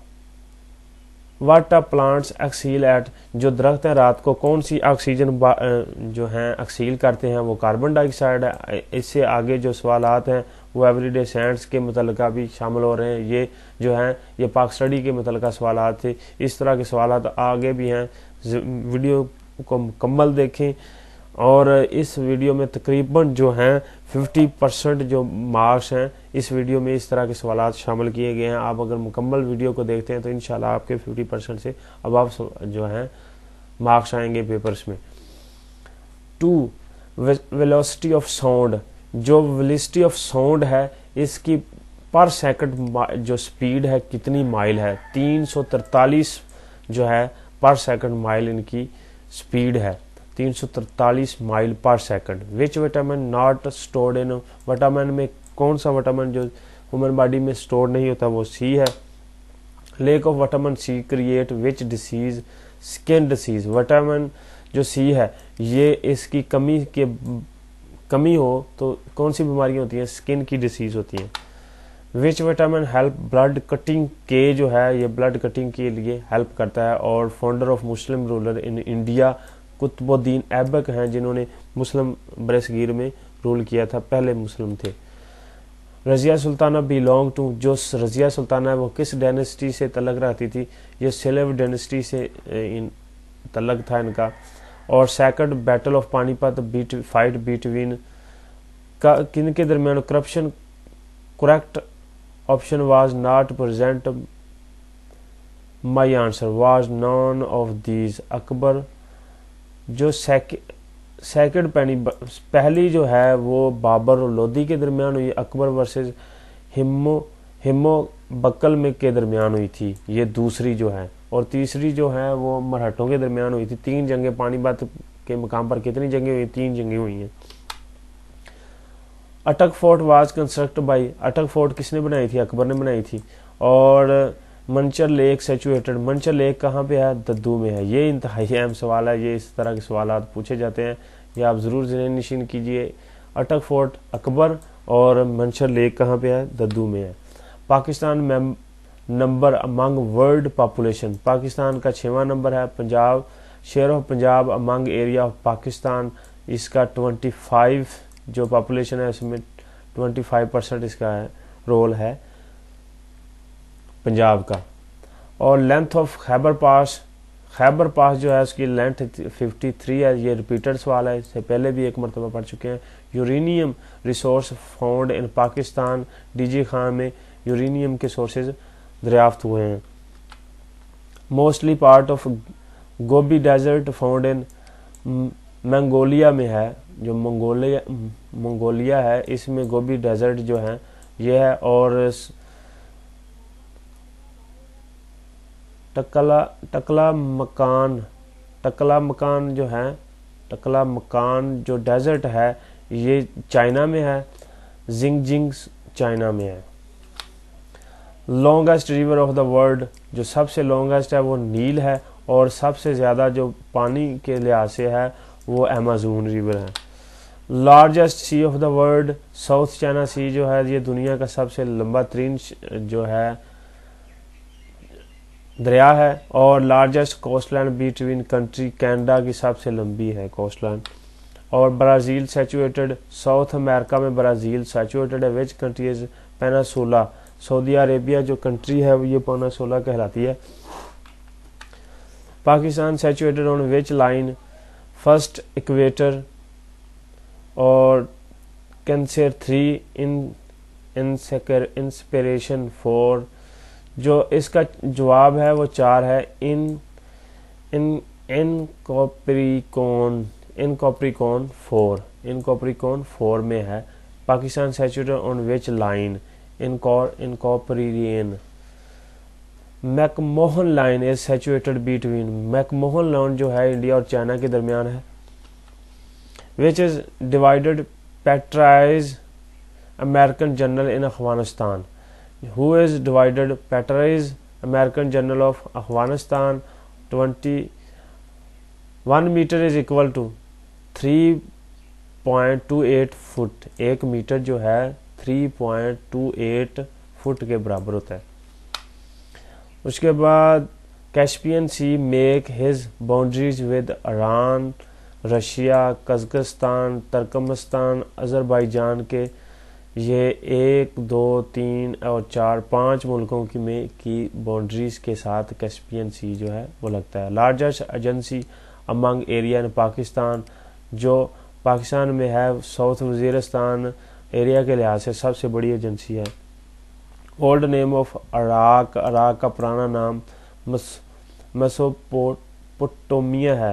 S1: water plants axil at. जो दरख्त हैं रात को कौन सी ऑक्सीजन जो हैं एक्सील करते हैं? वो कार्बन डाइऑक्साइड है। इससे आगे जो सवालात हैं वो एवरीडे साइंस के मुतल्लिका भी शामिल हो रहे हैं। ये जो हैं ये पाक स्टडी के मुतल्लिका सवालात थे। इस तरह के सवालात आगे भी हैं। वीडियो को मुकम्मल देखें। और इस वीडियो में तकरीबन जो हैं पचास परसेंट जो मार्क्स हैं इस वीडियो में इस तरह के सवालात शामिल किए गए हैं। आप अगर मुकम्मल वीडियो को देखते हैं तो इंशाल्लाह आपके पचास परसेंट से अबव जो हैं मार्क्स आएंगे पेपर्स में। To velocity of sound. जो वेलोसिटी ऑफ साउंड है इसकी पर सेकंड जो स्पीड है कितनी माइल है? तीन सौ तरतालीस जो है पर सेकंड माइल इनकी स्पीड है। तीन सौ तरतालीस mile per second. Which vitamin not stored in. Vitamin में कौन सा विटामिन जो ह्यूमन बॉडी में स्टोर नहीं होता? वो सी है। Lack of vitamin C create which disease? Skin disease. Vitamin जो सी है ये इसकी कमी के कमी हो तो कौन सी बीमारियां होती हैं? स्किन की डिसीज होती हैं। Which vitamin help blood cutting के जो है ये ब्लड कटिंग के लिए हेल्प करता है। और founder of Muslim ruler in India Qutbuddin Aibak हैं जिन्होंने मुस्लिम बरसगीर में रूल किया था, पहले मुस्लिम थे। रजिया सुल्ताना बिलोंग टू, जो रजिया सुल्ताना है वो किस डायनेस्टी से तल्लक रखती थी, ये सेलेव डायनेस्टी से इन तल्लक था इनका। और second battle of Panipat beat fight between का किन के दरमियान corruption, correct option was not present, my answer was none of these. Akbar जो सेकंड पैनी पहली जो है वो बाबर और लोधी के दरमियान हुई, अकबर वर्सेस हिम्मो हिम्मो बक्कल में के दरमियान हुई थी ये दूसरी जो है। और तीसरी जो है वो मराठों के दरमियान हुई थी। तीन जंगें पानीपत के मुकाम पर कितनी जंगें हुई, तीन जंगें हुई हैं। Attock fort was construct by, Attock fort किसने बनाई थी, अकबर ने बनाई थी। और Manchar lake situated, Manchar lake कहाँ पे है, दद्दू में है। ये इंतहाई अहम सवाल है, ये इस तरह के सवाल पूछे जाते हैं, ये आप जरूर ज़हन नशीन कीजिए। अटक फोर्ट अकबर और मंचर लेक कहाँ पे है, दद्दू में है। पाकिस्तान में number among world population, Pakistan का छठवां नंबर है। Punjab share of Punjab among area of Pakistan, इसका पच्चीस जो पॉपुलेशन है इसमें पच्चीस परसेंट इसका है रोल है पंजाब का। और length of Khyber pass, Khyber pass जो है उसकी लेंथ तिरेपन है, ये रिपीटेड सवाल है, इससे पहले भी एक मरतबा पढ़ चुके हैं। Uranium resource found in Pakistan, DG Khan में यूरेनियम के सोर्सेज दरियाफ्त हुए हैं। Mostly part of Gobi desert found in Mongolia में है, जो मंगोलिया मंगोलिया है इसमें गोबी डेजर्ट जो है ये है। और टकला टकला मकान, टकला मकान जो है, टकला मकान जो डेजर्ट है ये चाइना में है, जिंगजिंग चाइना में है। Longest river of the world, जो सबसे लॉन्गेस्ट है वो नील है, और सबसे ज़्यादा जो पानी के लिहाज से है वो अमेज़न रिवर है। Largest sea of the world, south China sea जो है ये दुनिया का सबसे लंबा तरीन जो है दरिया है। और largest coastland between country, Canada की सबसे लंबी है कोस्टलैंड। और ब्राज़ील सैचुएटेड, साउथ अमेरिका में ब्राज़ील सैचुएटेड है। Which country is peninsula, Saudi Arabia जो कंट्री है ये पेनिनसुला कहलाती है। Pakistan situated on which line, first equator. और cancer three in inspiration four, जो इसका जवाब है वो चार है। इन इन इन कॉप्रिकॉन इन कॉप्रिकॉन फोर इन कॉप्रिकॉन फोर में है। Pakistan situated on which line, in in कॉप्रियन। McMahon line is situated between, McMahon line जो है इंडिया और चाइना के दरमियान है। विच इज डिवाइडेड पैट्राइज American general in Afghanistan, who is divided Patrice American Journal of Afghanistan, twenty-one meter is equal to three point two eight foot, एक metre जो है three point two eight foot के बराबर होता है। उसके बाद Caspian sea make his boundaries with Iran, Russia, Kazakhstan, Turkmenistan, Azerbaijan के ये एक दो तीन और चार पांच मुल्कों की में की बाउंड्रीज के साथ कैस्पियन सी जो है वो लगता है। Largest agency among area in Pakistan, जो पाकिस्तान में है साउथ वजीरिस्तान एरिया के लिहाज से सबसे बड़ी एजेंसी है। Old name of Iraq, Iraq का पुराना नाम मेसोपोटामिया है,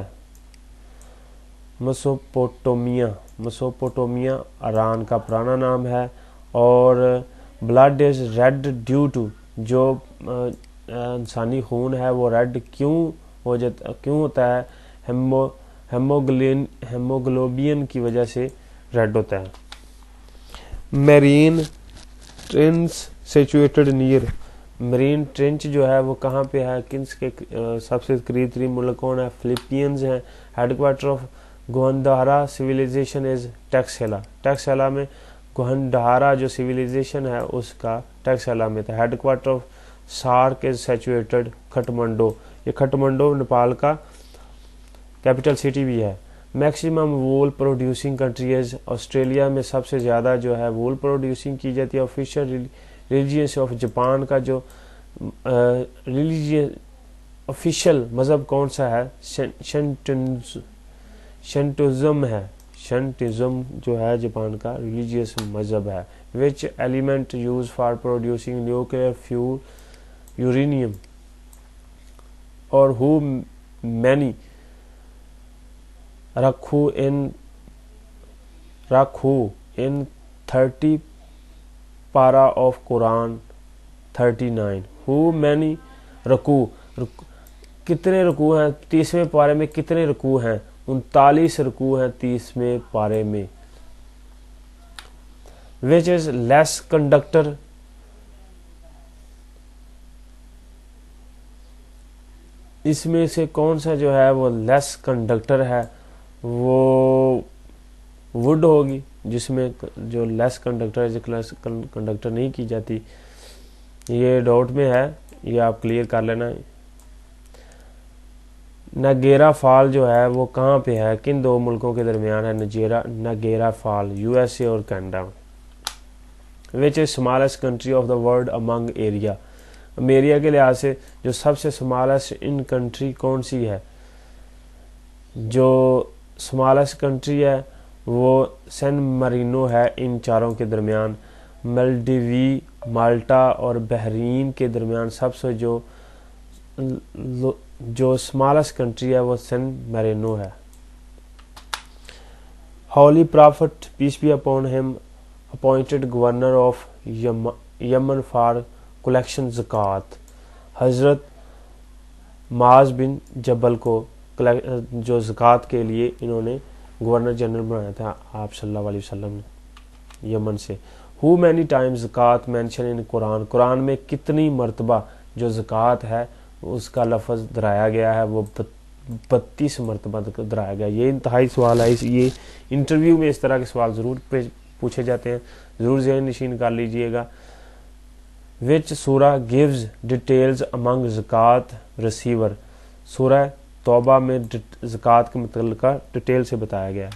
S1: मेसोपोटामिया मेसोपोटामिया ईरान का पुराना नाम है। और blood is red due to, जो इंसानी खून है वो रेड क्यों हो जाता क्यों होता है, हेमो हेमोग्लोबिन हेमोग्लोबिन की वजह से रेड होता है। Marine trench situated near, marine trench जो है वो कहाँ पे है, किस के सबसे करीब तरीन मुल्क कौन है, फिलीपींस है। Headquarter of Gandhara civilization is Taxila, Taxila में गोहनदहारा जो सिविलाइजेशन है उसका टैक्सला में था। Headquarter of SAARC is situated Kathmandu, ये खटमंडो नेपाल का कैपिटल सिटी भी है। Maximum wool producing countries, Australia में सबसे ज़्यादा जो है वूल प्रोड्यूसिंग की जाती है। ऑफिशियल रिलीजियस ऑफ जापान का जो रिलीजियस ऑफिशियल मज़हब कौन सा है, शिंटोइज्म है। शिंटोइज्म जो है जापान का रिलीजियस मज़हब है। Which element use for producing nuclear fuel uranium, और हु मैनी रखू इन रखू इन थर्टी पारा of Quran thirty nine. How many रकू, कितने रकू हैं तीसवें पारे में, कितने रकू हैं, उनतालीस रकू हैं तीसवें पारे में। विच इज लेस कंडक्टर, इसमें से कौन सा जो है वो लेस कंडक्टर है, वो वुड होगी, जिसमें जो लेस कंडक्टर है, जो कंडक्टर नहीं की जाती। ये डाउट में है, ये आप क्लियर कर लेना। नागेरा फॉल जो है वो कहाँ पे है, किन दो मुल्कों के दरमियान है नजेरा नागेरा फॉल, यूएसए और Canada. Which is smallest country of the world among area, area के लिहाज से जो सबसे स्मॉलेस्ट इन कंट्री कौन सी है। जो स्मॉलेस्ट कंट्री है वो सैन मरीनो है इन चारों के दरमियान। मालदीवी, माल्टा और बहरीन के दरमियान सबसे जो जो स्मॉलेस्ट कंट्री है वो सैन मरीनो है। Holy prophet peace be upon him appointed governor of Yemen for collection ज़कात, हजरत माज बिन जबल को जो ज़कात के लिए इन्होंने गवर्नर जनरल बनाया था आप सल्लल्लाहु अलैहि वसल्लम ने यमन से। हु मैनी टाइम्स ज़कात मेंशन इन कुरान, कुरान में कितनी मरतबा जो ज़कात है उसका लफ्ज़ दोहराया गया है, वो बत्तीस मरतबा दोहराया गया। ये इंतहाई सवाल है, इस ये इंटरव्यू में इस तरह के सवाल ज़रूर पूछे जाते हैं, ज़रूर ज़हन नशीन कर लीजिएगा। विच सूरा गिव्स डिटेल्स अमंग ज़कात रिसीवर, सूरा तौबा में ज़कात के मुतल्लिक़ डिटेल से बताया गया।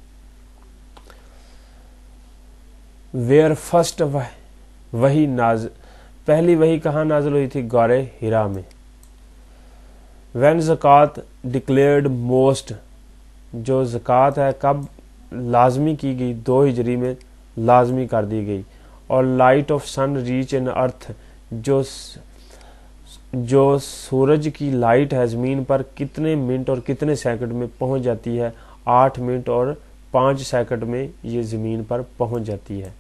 S1: वेयर फर्स्ट वही नाज पहली वही कहाँ नाजिल हुई थी, गौरे हिरा में। वैन ज़कात डिक्लेयर्ड मोस्ट, जो ज़कात है कब लाजमी की गई, दो हिजरी में लाजमी कर दी गई। और light of sun reach in earth, जो जो सूरज की लाइट है ज़मीन पर कितने मिनट और कितने सेकंड में पहुंच जाती है, आठ मिनट और पाँच सेकंड में ये ज़मीन पर पहुंच जाती है।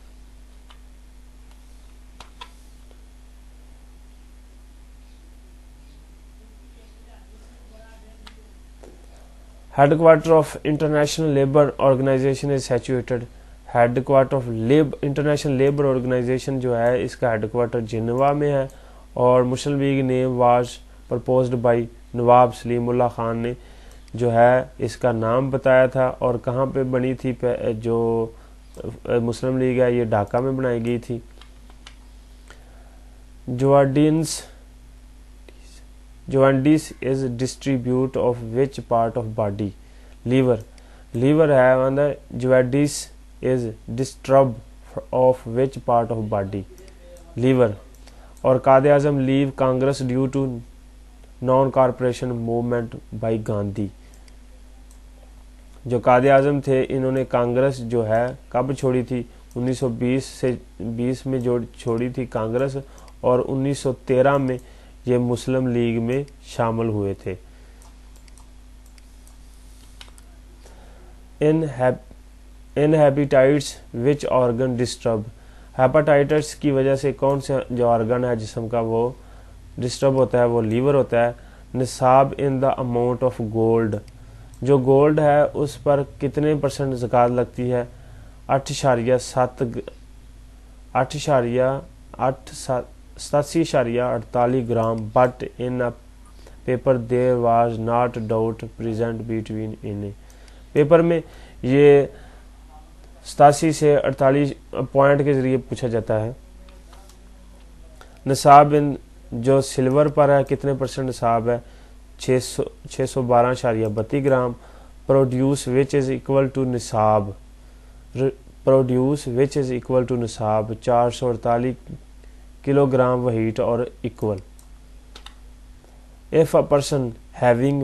S1: Headquarter of international labour organisation is situated, headquarter of लेब इंटरनेशनल लेबर ऑर्गेनाइजेशन जो है इसका हेडक्वार्टर जिनेवा में है। और Muslim league name was proposed by Nawab Salimullah Khan ने जो है इसका नाम बताया था। और कहाँ पे बनी थी, जो मुस्लिम लीग है ये ढाका में बनाई गई थी। जोआर्डियंस jaundice is distribute of which part of body, liver liver है अंदर। Jaundice is disturb of which part of body, liver. और Quaid Azam leave Congress due to non corporation movement by Gandhi, जो कायदे आज़म थे इन्होंने कांग्रेस जो है कब छोड़ी थी, उन्नीस सौ बीस से बीस में जो छोड़ी थी कांग्रेस, और उन्नीस सौ तेरह में ये मुस्लिम लीग में शामिल हुए थे। In in hepatitis which organ disturb, hepatitis की वजह से कौन सा जो ऑर्गन है जिस्म का वो डिस्टर्ब होता है, वो लीवर होता है। निसाब in the amount of gold, जो गोल्ड है उस पर कितने परसेंट ज़कात लगती है, आठ इशारिया सात आठ इशारिया आठ सतासी इशारिया अड़तालीस gram. But in a paper there was not doubt present between in, paper में ये सतासी से अड़तालीस पॉइंट के जरिए पूछा जाता है। निसाब इन जो सिल्वर पर है कितने परसेंट निसाब है, छः सौ छः सौ बारह इशारिया बत्तीस gram. Produce which is equal to निसाब, produce which is equal to निसाब चार सौ अड़तालीस किलोग्राम वहीट और equal. If a person having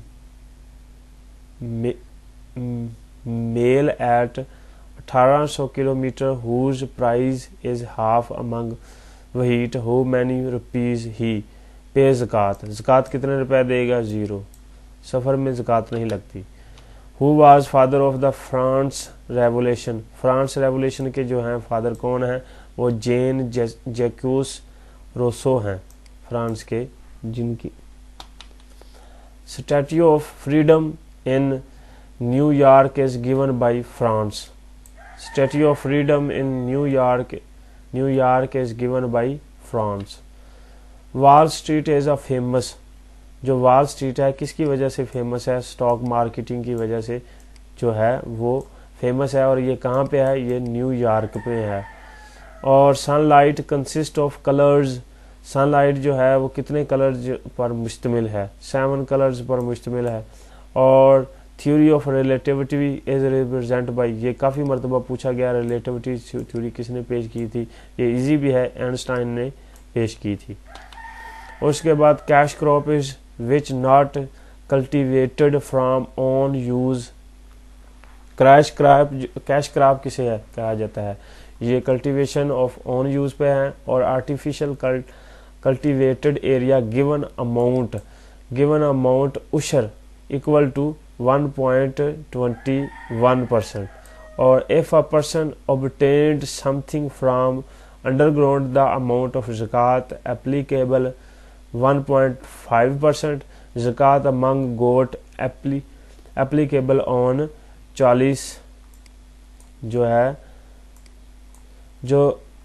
S1: mail at अठारह सौ kilometre whose price is half among wheat how many rupees he pay ज़कात, ज़कात कितने रुपए देगा, जीरो, सफ़र में ज़कात नहीं लगती। Who was father of the France revolution, France revolution के जो हैं फादर कौन हैं, वो जेन जैक्यूस रोसो हैं फ्रांस के, जिनकी statue of freedom in New York is given by France, statue of freedom in New York New York is given by France. Wall street is a famous, जो वॉल स्ट्रीट है किसकी वजह से फेमस है, स्टॉक मार्केटिंग की वजह से जो है वो फेमस है, और ये कहाँ पे है, ये न्यूयॉर्क पे है। और sunlight consist of colours, sunlight जो है वो कितने कलर्स पर मुश्तमिल है, सेवन कलर्स पर मुश्तमिल है। और theory of relativity is represent by, ये काफ़ी मरतबा पूछा गया, रिलेटिविटी थ्योरी किसने पेश की थी, ये इजी भी है, आइंस्टाइन ने पेश की थी। उसके बाद cash crop is which not cultivated from on use, cash crop, cash crop किसे है कहा जाता है, ये कल्टीवेशन ऑफ ऑन यूज पे है। और artificial cultivated area given amount, given amount उशर equal to one point two one percent. और if a person obtained something from underground the amount of zakat applicable one point five percent, zakat among goat applicable on चालीस, जो है जो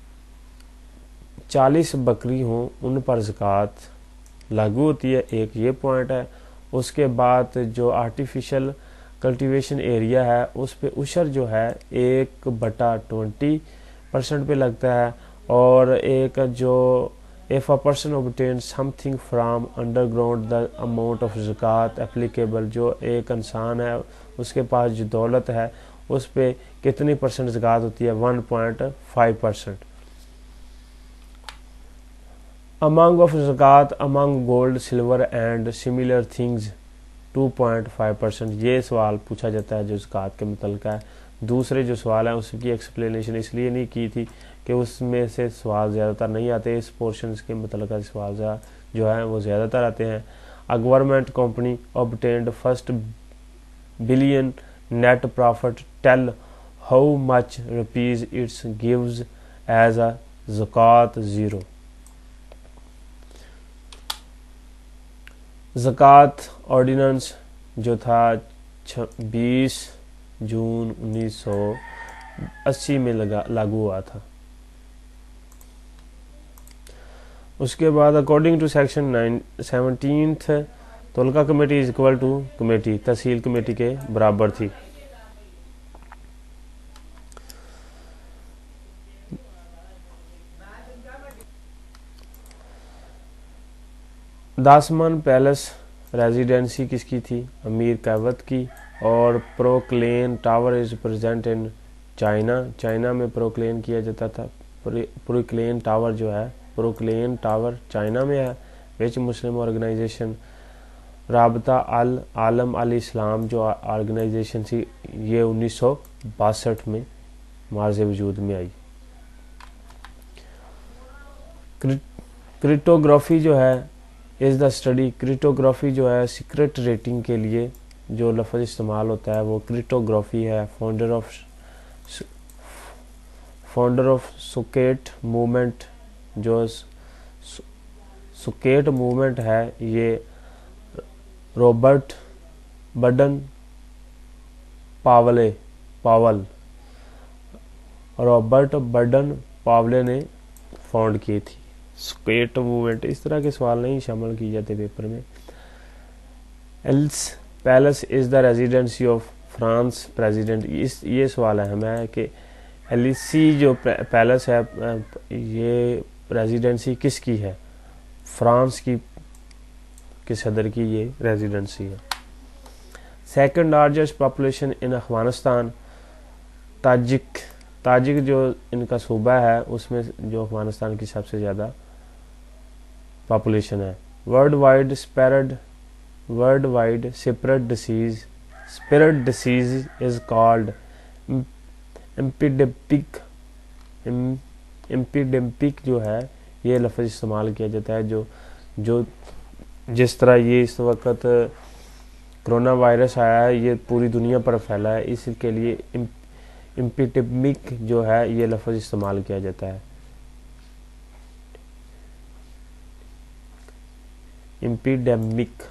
S1: चालीस बकरी हों उन पर ज़कात लागू होती है, एक ये पॉइंट है। उसके बाद जो आर्टिफिशियल कल्टीवेशन एरिया है उस पे उशर जो है एक बटा ट्वेंटी परसेंट पे लगता है। और एक जो if a person obtain something from underground the amount of ज़कात एप्लीकेबल, जो एक इंसान है उसके पास जो दौलत है उस पे कितनी परसेंट ज़कात होती है, one point five percent. Among of ज़कात among gold silver and similar things two point five percent, ये सवाल पूछा जाता है जो ज़कात के मुतल्लिक़ है। दूसरे जो सवाल हैं उसकी एक्सप्लेनेशन इसलिए नहीं की थी कि उसमें से सवाल ज़्यादातर नहीं आते, इस पोर्शन के मुतल्लिक़ सवाल जो है वो ज़्यादातर आते हैं। A government company obtained first billion net profit, tell how much rupees it's gives as a ज़कात, ज़ीरो। ज़कात ऑर्डिनेंस जो था बीस जून उन्नीस सौ अस्सी में लगा लागू हुआ था। उसके बाद according to section nine seventeenth तोलका committee is equal to committee, tehsil committee के बराबर थी। दासमान पैलेस रेजिडेंसी किसकी थी, अमीर कैवत की। और porcelain tower is present in China, China में प्रोक्लेन किया जाता था। प्रोक्लेन टावर जो है प्रोक्लेन टावर चाइना में है। विच मुस्लिम ऑर्गेनाइजेशन, राबता अल आलम अल इस्लाम जो ऑर्गेनाइजेशन थी ये उन्नीस सौ बासठ में मार्ज़ वजूद में आई। क्रिप्टोग्राफी जो है इज़ द स्टडी, क्रिप्टोग्राफी जो है सीक्रेट रेटिंग के लिए जो लफ्ज़ इस्तेमाल होता है वो क्रिप्टोग्राफी है। फाउंडर ऑफ फाउंडर ऑफ सुकेट मूवमेंट, जो सुकेट मूवमेंट है ये रॉबर्ट बडन पावले पावल रॉबर्ट बडन पावले ने फाउंड की थी। सुकेट मूवमेंट, इस तरह के सवाल नहीं शामिल किए जाते पेपर में। Elysee palace is the residency of France president, इस ये सवाल है हमें कि एलिसी जो पैलेस है ये रेजिडेंसी किसकी है? फ्रांस की के सदर की ये रेजिडेंसी है। Second largest population in Afghanistan, Tajik Tajik जो इनका सूबा है उसमें जो अफगानिस्तान की सबसे ज़्यादा पॉपुलेशन है। World wide spread world wide spread disease spread disease is called epidemic. Epidemic जो है ये लफ्ज़ इस्तेमाल किया जाता है जो जो जिस तरह ये इस वक्त कोरोना वायरस आया है ये पूरी दुनिया पर फैला है, इसके लिए एपिडेमिक जो है ये लफ्ज़ इस्तेमाल किया जाता है। एपिडेमिक।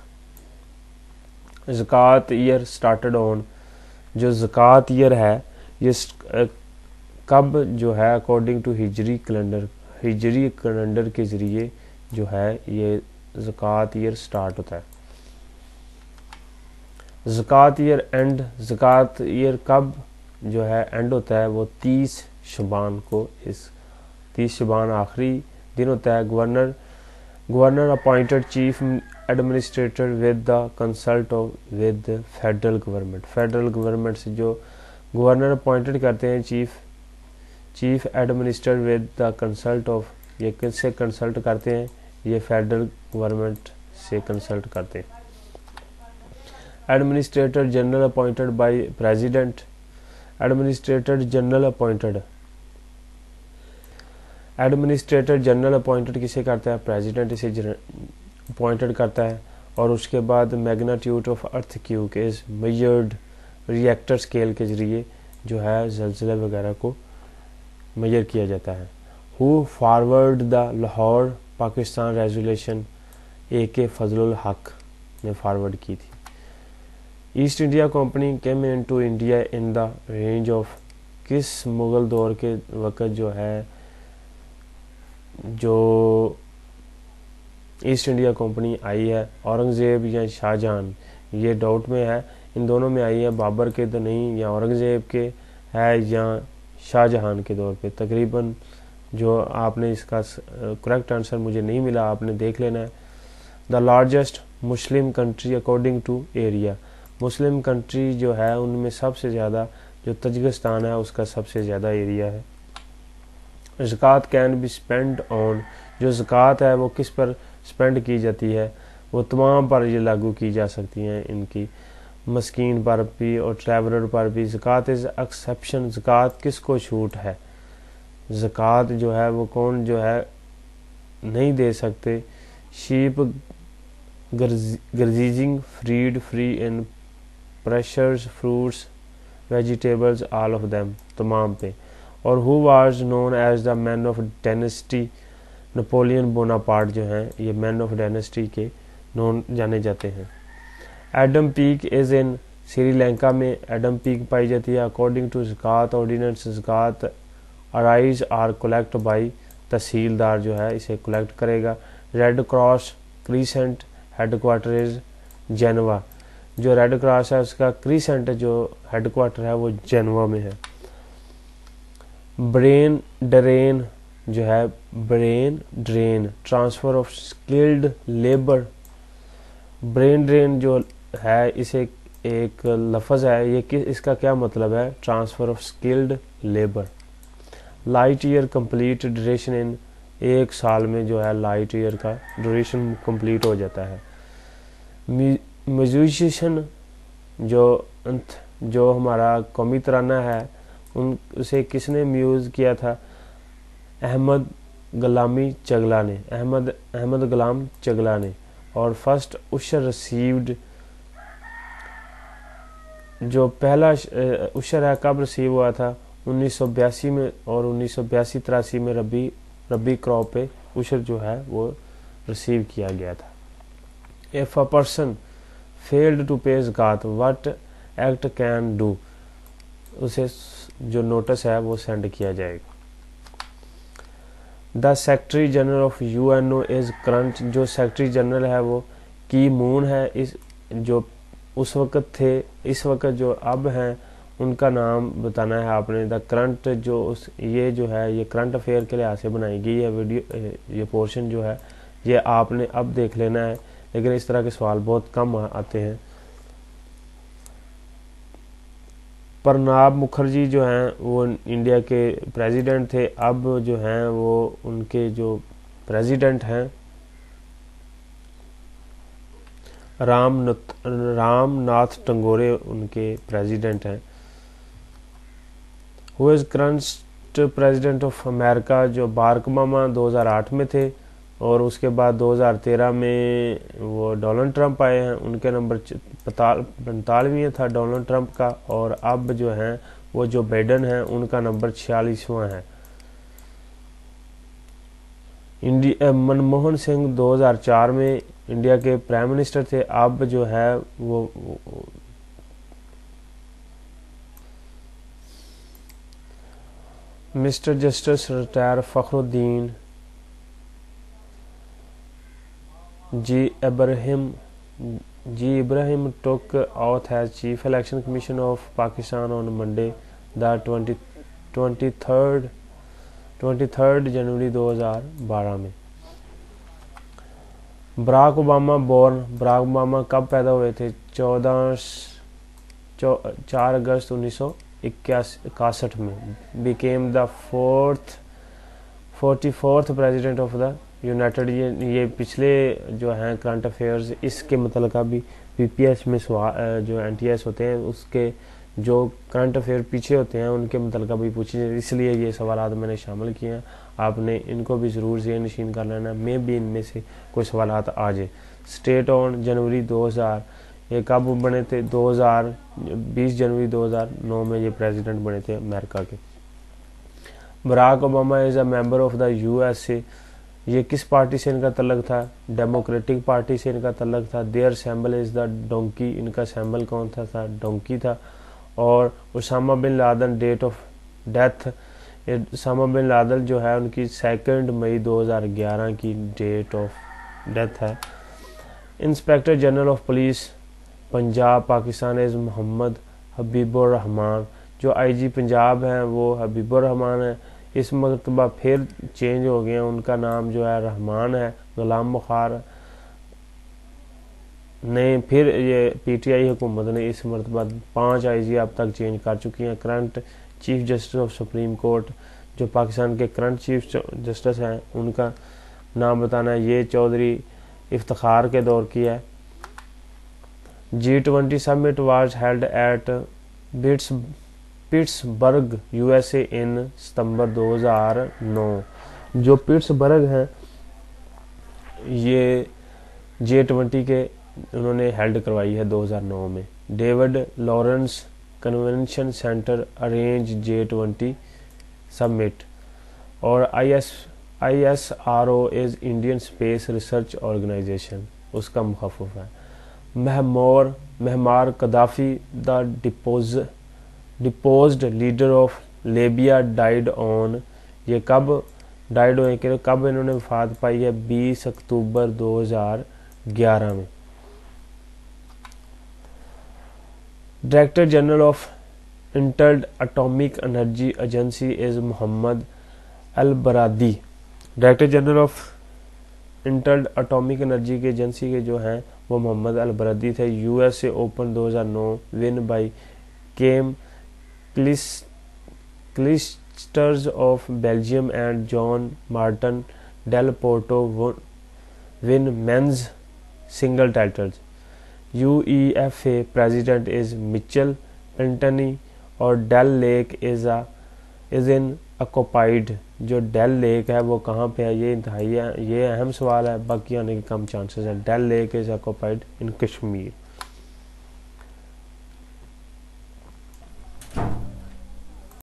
S1: ज़कात ईयर स्टार्टेड ऑन, जो ज़कात ईयर है ये कब जो है according to Hijri calendar Hijri calendar के ज़रिए जो है ये ज़कात ईयर स्टार्ट होता है। ज़कात ईयर एंड ज़कात ईयर कब जो है एंड होता है वो तीस शबान को, इस तीस शबान आखिरी दिन होता है। Governor governor appointed chief administrator with the consult of with federal government. Federal government से जो गवर्नर अपॉइंटेड करते हैं chief chief administrator with the consult of, ये किससे कंसल्ट करते हैं? ये फेडरल गवर्नमेंट से कंसल्ट करते हैं। Administrator general appointed by president. Administrator general appointed administrator general appointed किसे करता है? प्रेसिडेंट इसे अपॉइंटेड करता है। और उसके बाद magnitude of earthquake is measured Richter scale के जरिए जो है ज़लज़ले वगैरह को मेजर किया जाता है। Who forward the Lahore Pakistan resolution, A K Fazlul Haq ने फॉरवर्ड की थी। East India Company came into India in the range of, किस मुग़ल दौर के वक़्त जो है जो ईस्ट इंडिया कंपनी आई है? औरंगज़ेब या शाहजहां, ये डाउट में है, इन दोनों में आई है, बाबर के तो नहीं, या औरंगज़ेब के है या शाहजहां के दौर पे। तकरीबन जो आपने इसका करेक्ट आंसर मुझे नहीं मिला, आपने देख लेना है। The largest Muslim country according to area, Muslim country जो है उनमें सबसे ज़्यादा जो तजिकिस्तान है उसका सबसे ज़्यादा एरिया है। ज़कात कैन बी स्पेंड ऑन, जो ज़कात है वो किस पर स्पेंड की जाती है? वो तमाम पर ये लागू की जा सकती हैं, इनकी मस्कीन पर भी और ट्रैवलर पर भी। ज़कात इज़ एक्सेप्शन, ज़कात किसको छूट है? ज़कात जो है वो कौन जो है नहीं दे सकते? Sheep grazing freed free in pressures fruits vegetables all of them, तमाम पे। और who was known as the man of dynasty, Napoleon Bonaparte जो हैं ये मैन ऑफ डायनेस्टी के नोन जाने जाते हैं। Adam peak is in Sri Lanka में एडम पीक पाई जाती है। अकॉर्डिंग टू ज़कात ऑर्डिनेंस, ज़कात arise are collect by, tehsildar जो है इसे कलेक्ट करेगा। Red cross crescent headquarter is जेनवा, जो रेड क्रॉस है उसका क्रीसेंट जो हेडक्वार्टर है वो जेनवा में है। ब्रेन ड्रेन जो है brain drain transfer of skilled labour, brain drain जो है इसे एक लफ्ज़ है, ये किस इसका क्या मतलब है? Transfer of skilled labour. Light year complete duration in, एक साल में जो है लाइट ईयर का ड्यूरेशन कंप्लीट हो जाता है। म्यूजिशियन जो जो हमारा कौमी तराना है उन उसे किसने म्यूज़ किया था? अहमद गुलामी चगला ने अहमद अहमद गुलाम चगला ने। और फर्स्ट उशर रिसीव्ड, जो पहला उशर है कब रिसीव हुआ था? उन्नीस सौ बयासी में, और उन्नीस सौ बयासी तिरासी में रबी रबी क्रॉप पे उशर जो है वो रिसीव किया गया था। If a person failed to pay ज़कात व्हाट एक्ट कैन डू, उसे जो नोटिस है वो सेंड किया जाएगा। The secretary general of U N O is current, जो सेक्रेटरी जनरल है वो की मून है, इस जो उस वक़्त थे, इस वक्त जो अब हैं उनका नाम बताना है आपने। द करंट जो उस ये जो है ये करंट अफेयर के लिहाज से बनाई गई है वीडियो, ये पोर्शन जो है ये आपने अब देख लेना है, लेकिन इस तरह के सवाल बहुत कम आते हैं। प्रणब मुखर्जी जो हैं वो इंडिया के प्रेसिडेंट थे, अब जो हैं वो उनके जो प्रेसिडेंट हैं राम रामनाथ टंगोरे उनके प्रेसिडेंट हैं। Who is current president of America, जो बाराक ओबामा दो हज़ार आठ में थे और उसके बाद दो हज़ार तेरह में वो डोनाल्ड ट्रंप आए हैं, उनके नंबर पैंतालीसवीं था डोनाल्ड ट्रंप का, और अब जो हैं वो जो बाइडेन हैं उनका नंबर छियालीसवां है। इंडिया मनमोहन सिंह दो हज़ार चार में इंडिया के प्राइम मिनिस्टर थे, अब जो है वो, वो mister justice retire Fakhruddin G Ibrahim G Ibrahim took oath as Chief Election Commissioner of Pakistan on Monday, the twenty-third January दो हज़ार बारह में। Barack Obama born, Barack Obama कब पैदा हुए थे? चौदह चार अगस्त उन्नीस सौ इक्यासठ में। Became the fourth forty fourth president of the united, ये ये पिछले जो हैं करंट अफेयर्स इसके मतलब भी पीपीएस में सवाल जो एनटीएस होते हैं उसके जो करंट अफेयर पीछे होते हैं उनके मतलब भी पूछे, इसलिए ये सवाल मैंने शामिल किए हैं। आपने इनको भी ज़रूर ज़हन नशीन कर लेना, मैं भी इनमें से कोई सवाल आ जाए। स्टेट ऑन जनवरी दो हज़ार, ये कब बने थे? दो हज़ार बीस जनवरी दो हज़ार नौ में ये प्रेसिडेंट बने थे अमेरिका के। Barack Obama is a member of the USA, ये किस पार्टी से इनका तल्लक था? डेमोक्रेटिक पार्टी से इनका तल्लक था। Their symbol is the donkey, इनका सैम्बल कौन था? था डोंकी था। और Osama bin Laden date of death, Osama bin Laden जो है उनकी सेकंड मई दो हज़ार ग्यारह की डेट ऑफ डेथ है। Inspector general of police Punjab Pakistan is Mohammad Habibur Rahman, जो आईजी पंजाब हैं वो हबीबुर रहमान है। इस मरतबा फिर चेंज हो गया, उनका नाम जो है रहमान है। गुलाम बुखार ने फिर ये पीटीआई हुकूमत ने इस मरतबा पांच आईजी अब तक चेंज कर चुकी हैं। Current chief justice of supreme court, जो पाकिस्तान के करंट चीफ जस्टिस हैं उनका नाम बताना है। ये चौधरी इफ्तिखार के दौर की है। G twenty summit was held at Pitts Pittsburgh USA in सितंबर दो हज़ार नौ, जो पिट्सबर्ग हैं ये जे ट्वेंटी के उन्होंने हेल्ड करवाई है दो हज़ार नौ में। David Lawrence convention center arrange G twenty summit. और I S I S R O is Indian Space Research Organisation, उसका मुखफ़्फ़ है। Muammar Muammar Gaddafi the depose deposed leader of Libya died on, ये कब डाइड हुए कि कब इन्होंने वफात पाई है? बीस अक्टूबर दो हज़ार ग्यारह में। डायरेक्टर जनरल ऑफ इंटर्ड atomic energy agency is Mohamed El Baradei, director general of इंटर्ड एटॉमिक एनर्जी की एजेंसी के जो हैं वो मोहम्मद अल बरादी थे। यूएसए ओपन दो हज़ार नौ win by Kim Clijsters of Belgium and Juan Martin del पोर्टो win men's singles titles. UEFA president is Michel Platini और Dal lake is a is in occupied, जो डेल लेक है वो कहाँ पे है? ये इंतहाई ये अहम सवाल है, बाकी आने के कम चांसेस हैं। Dal lake is occupied in Kashmir.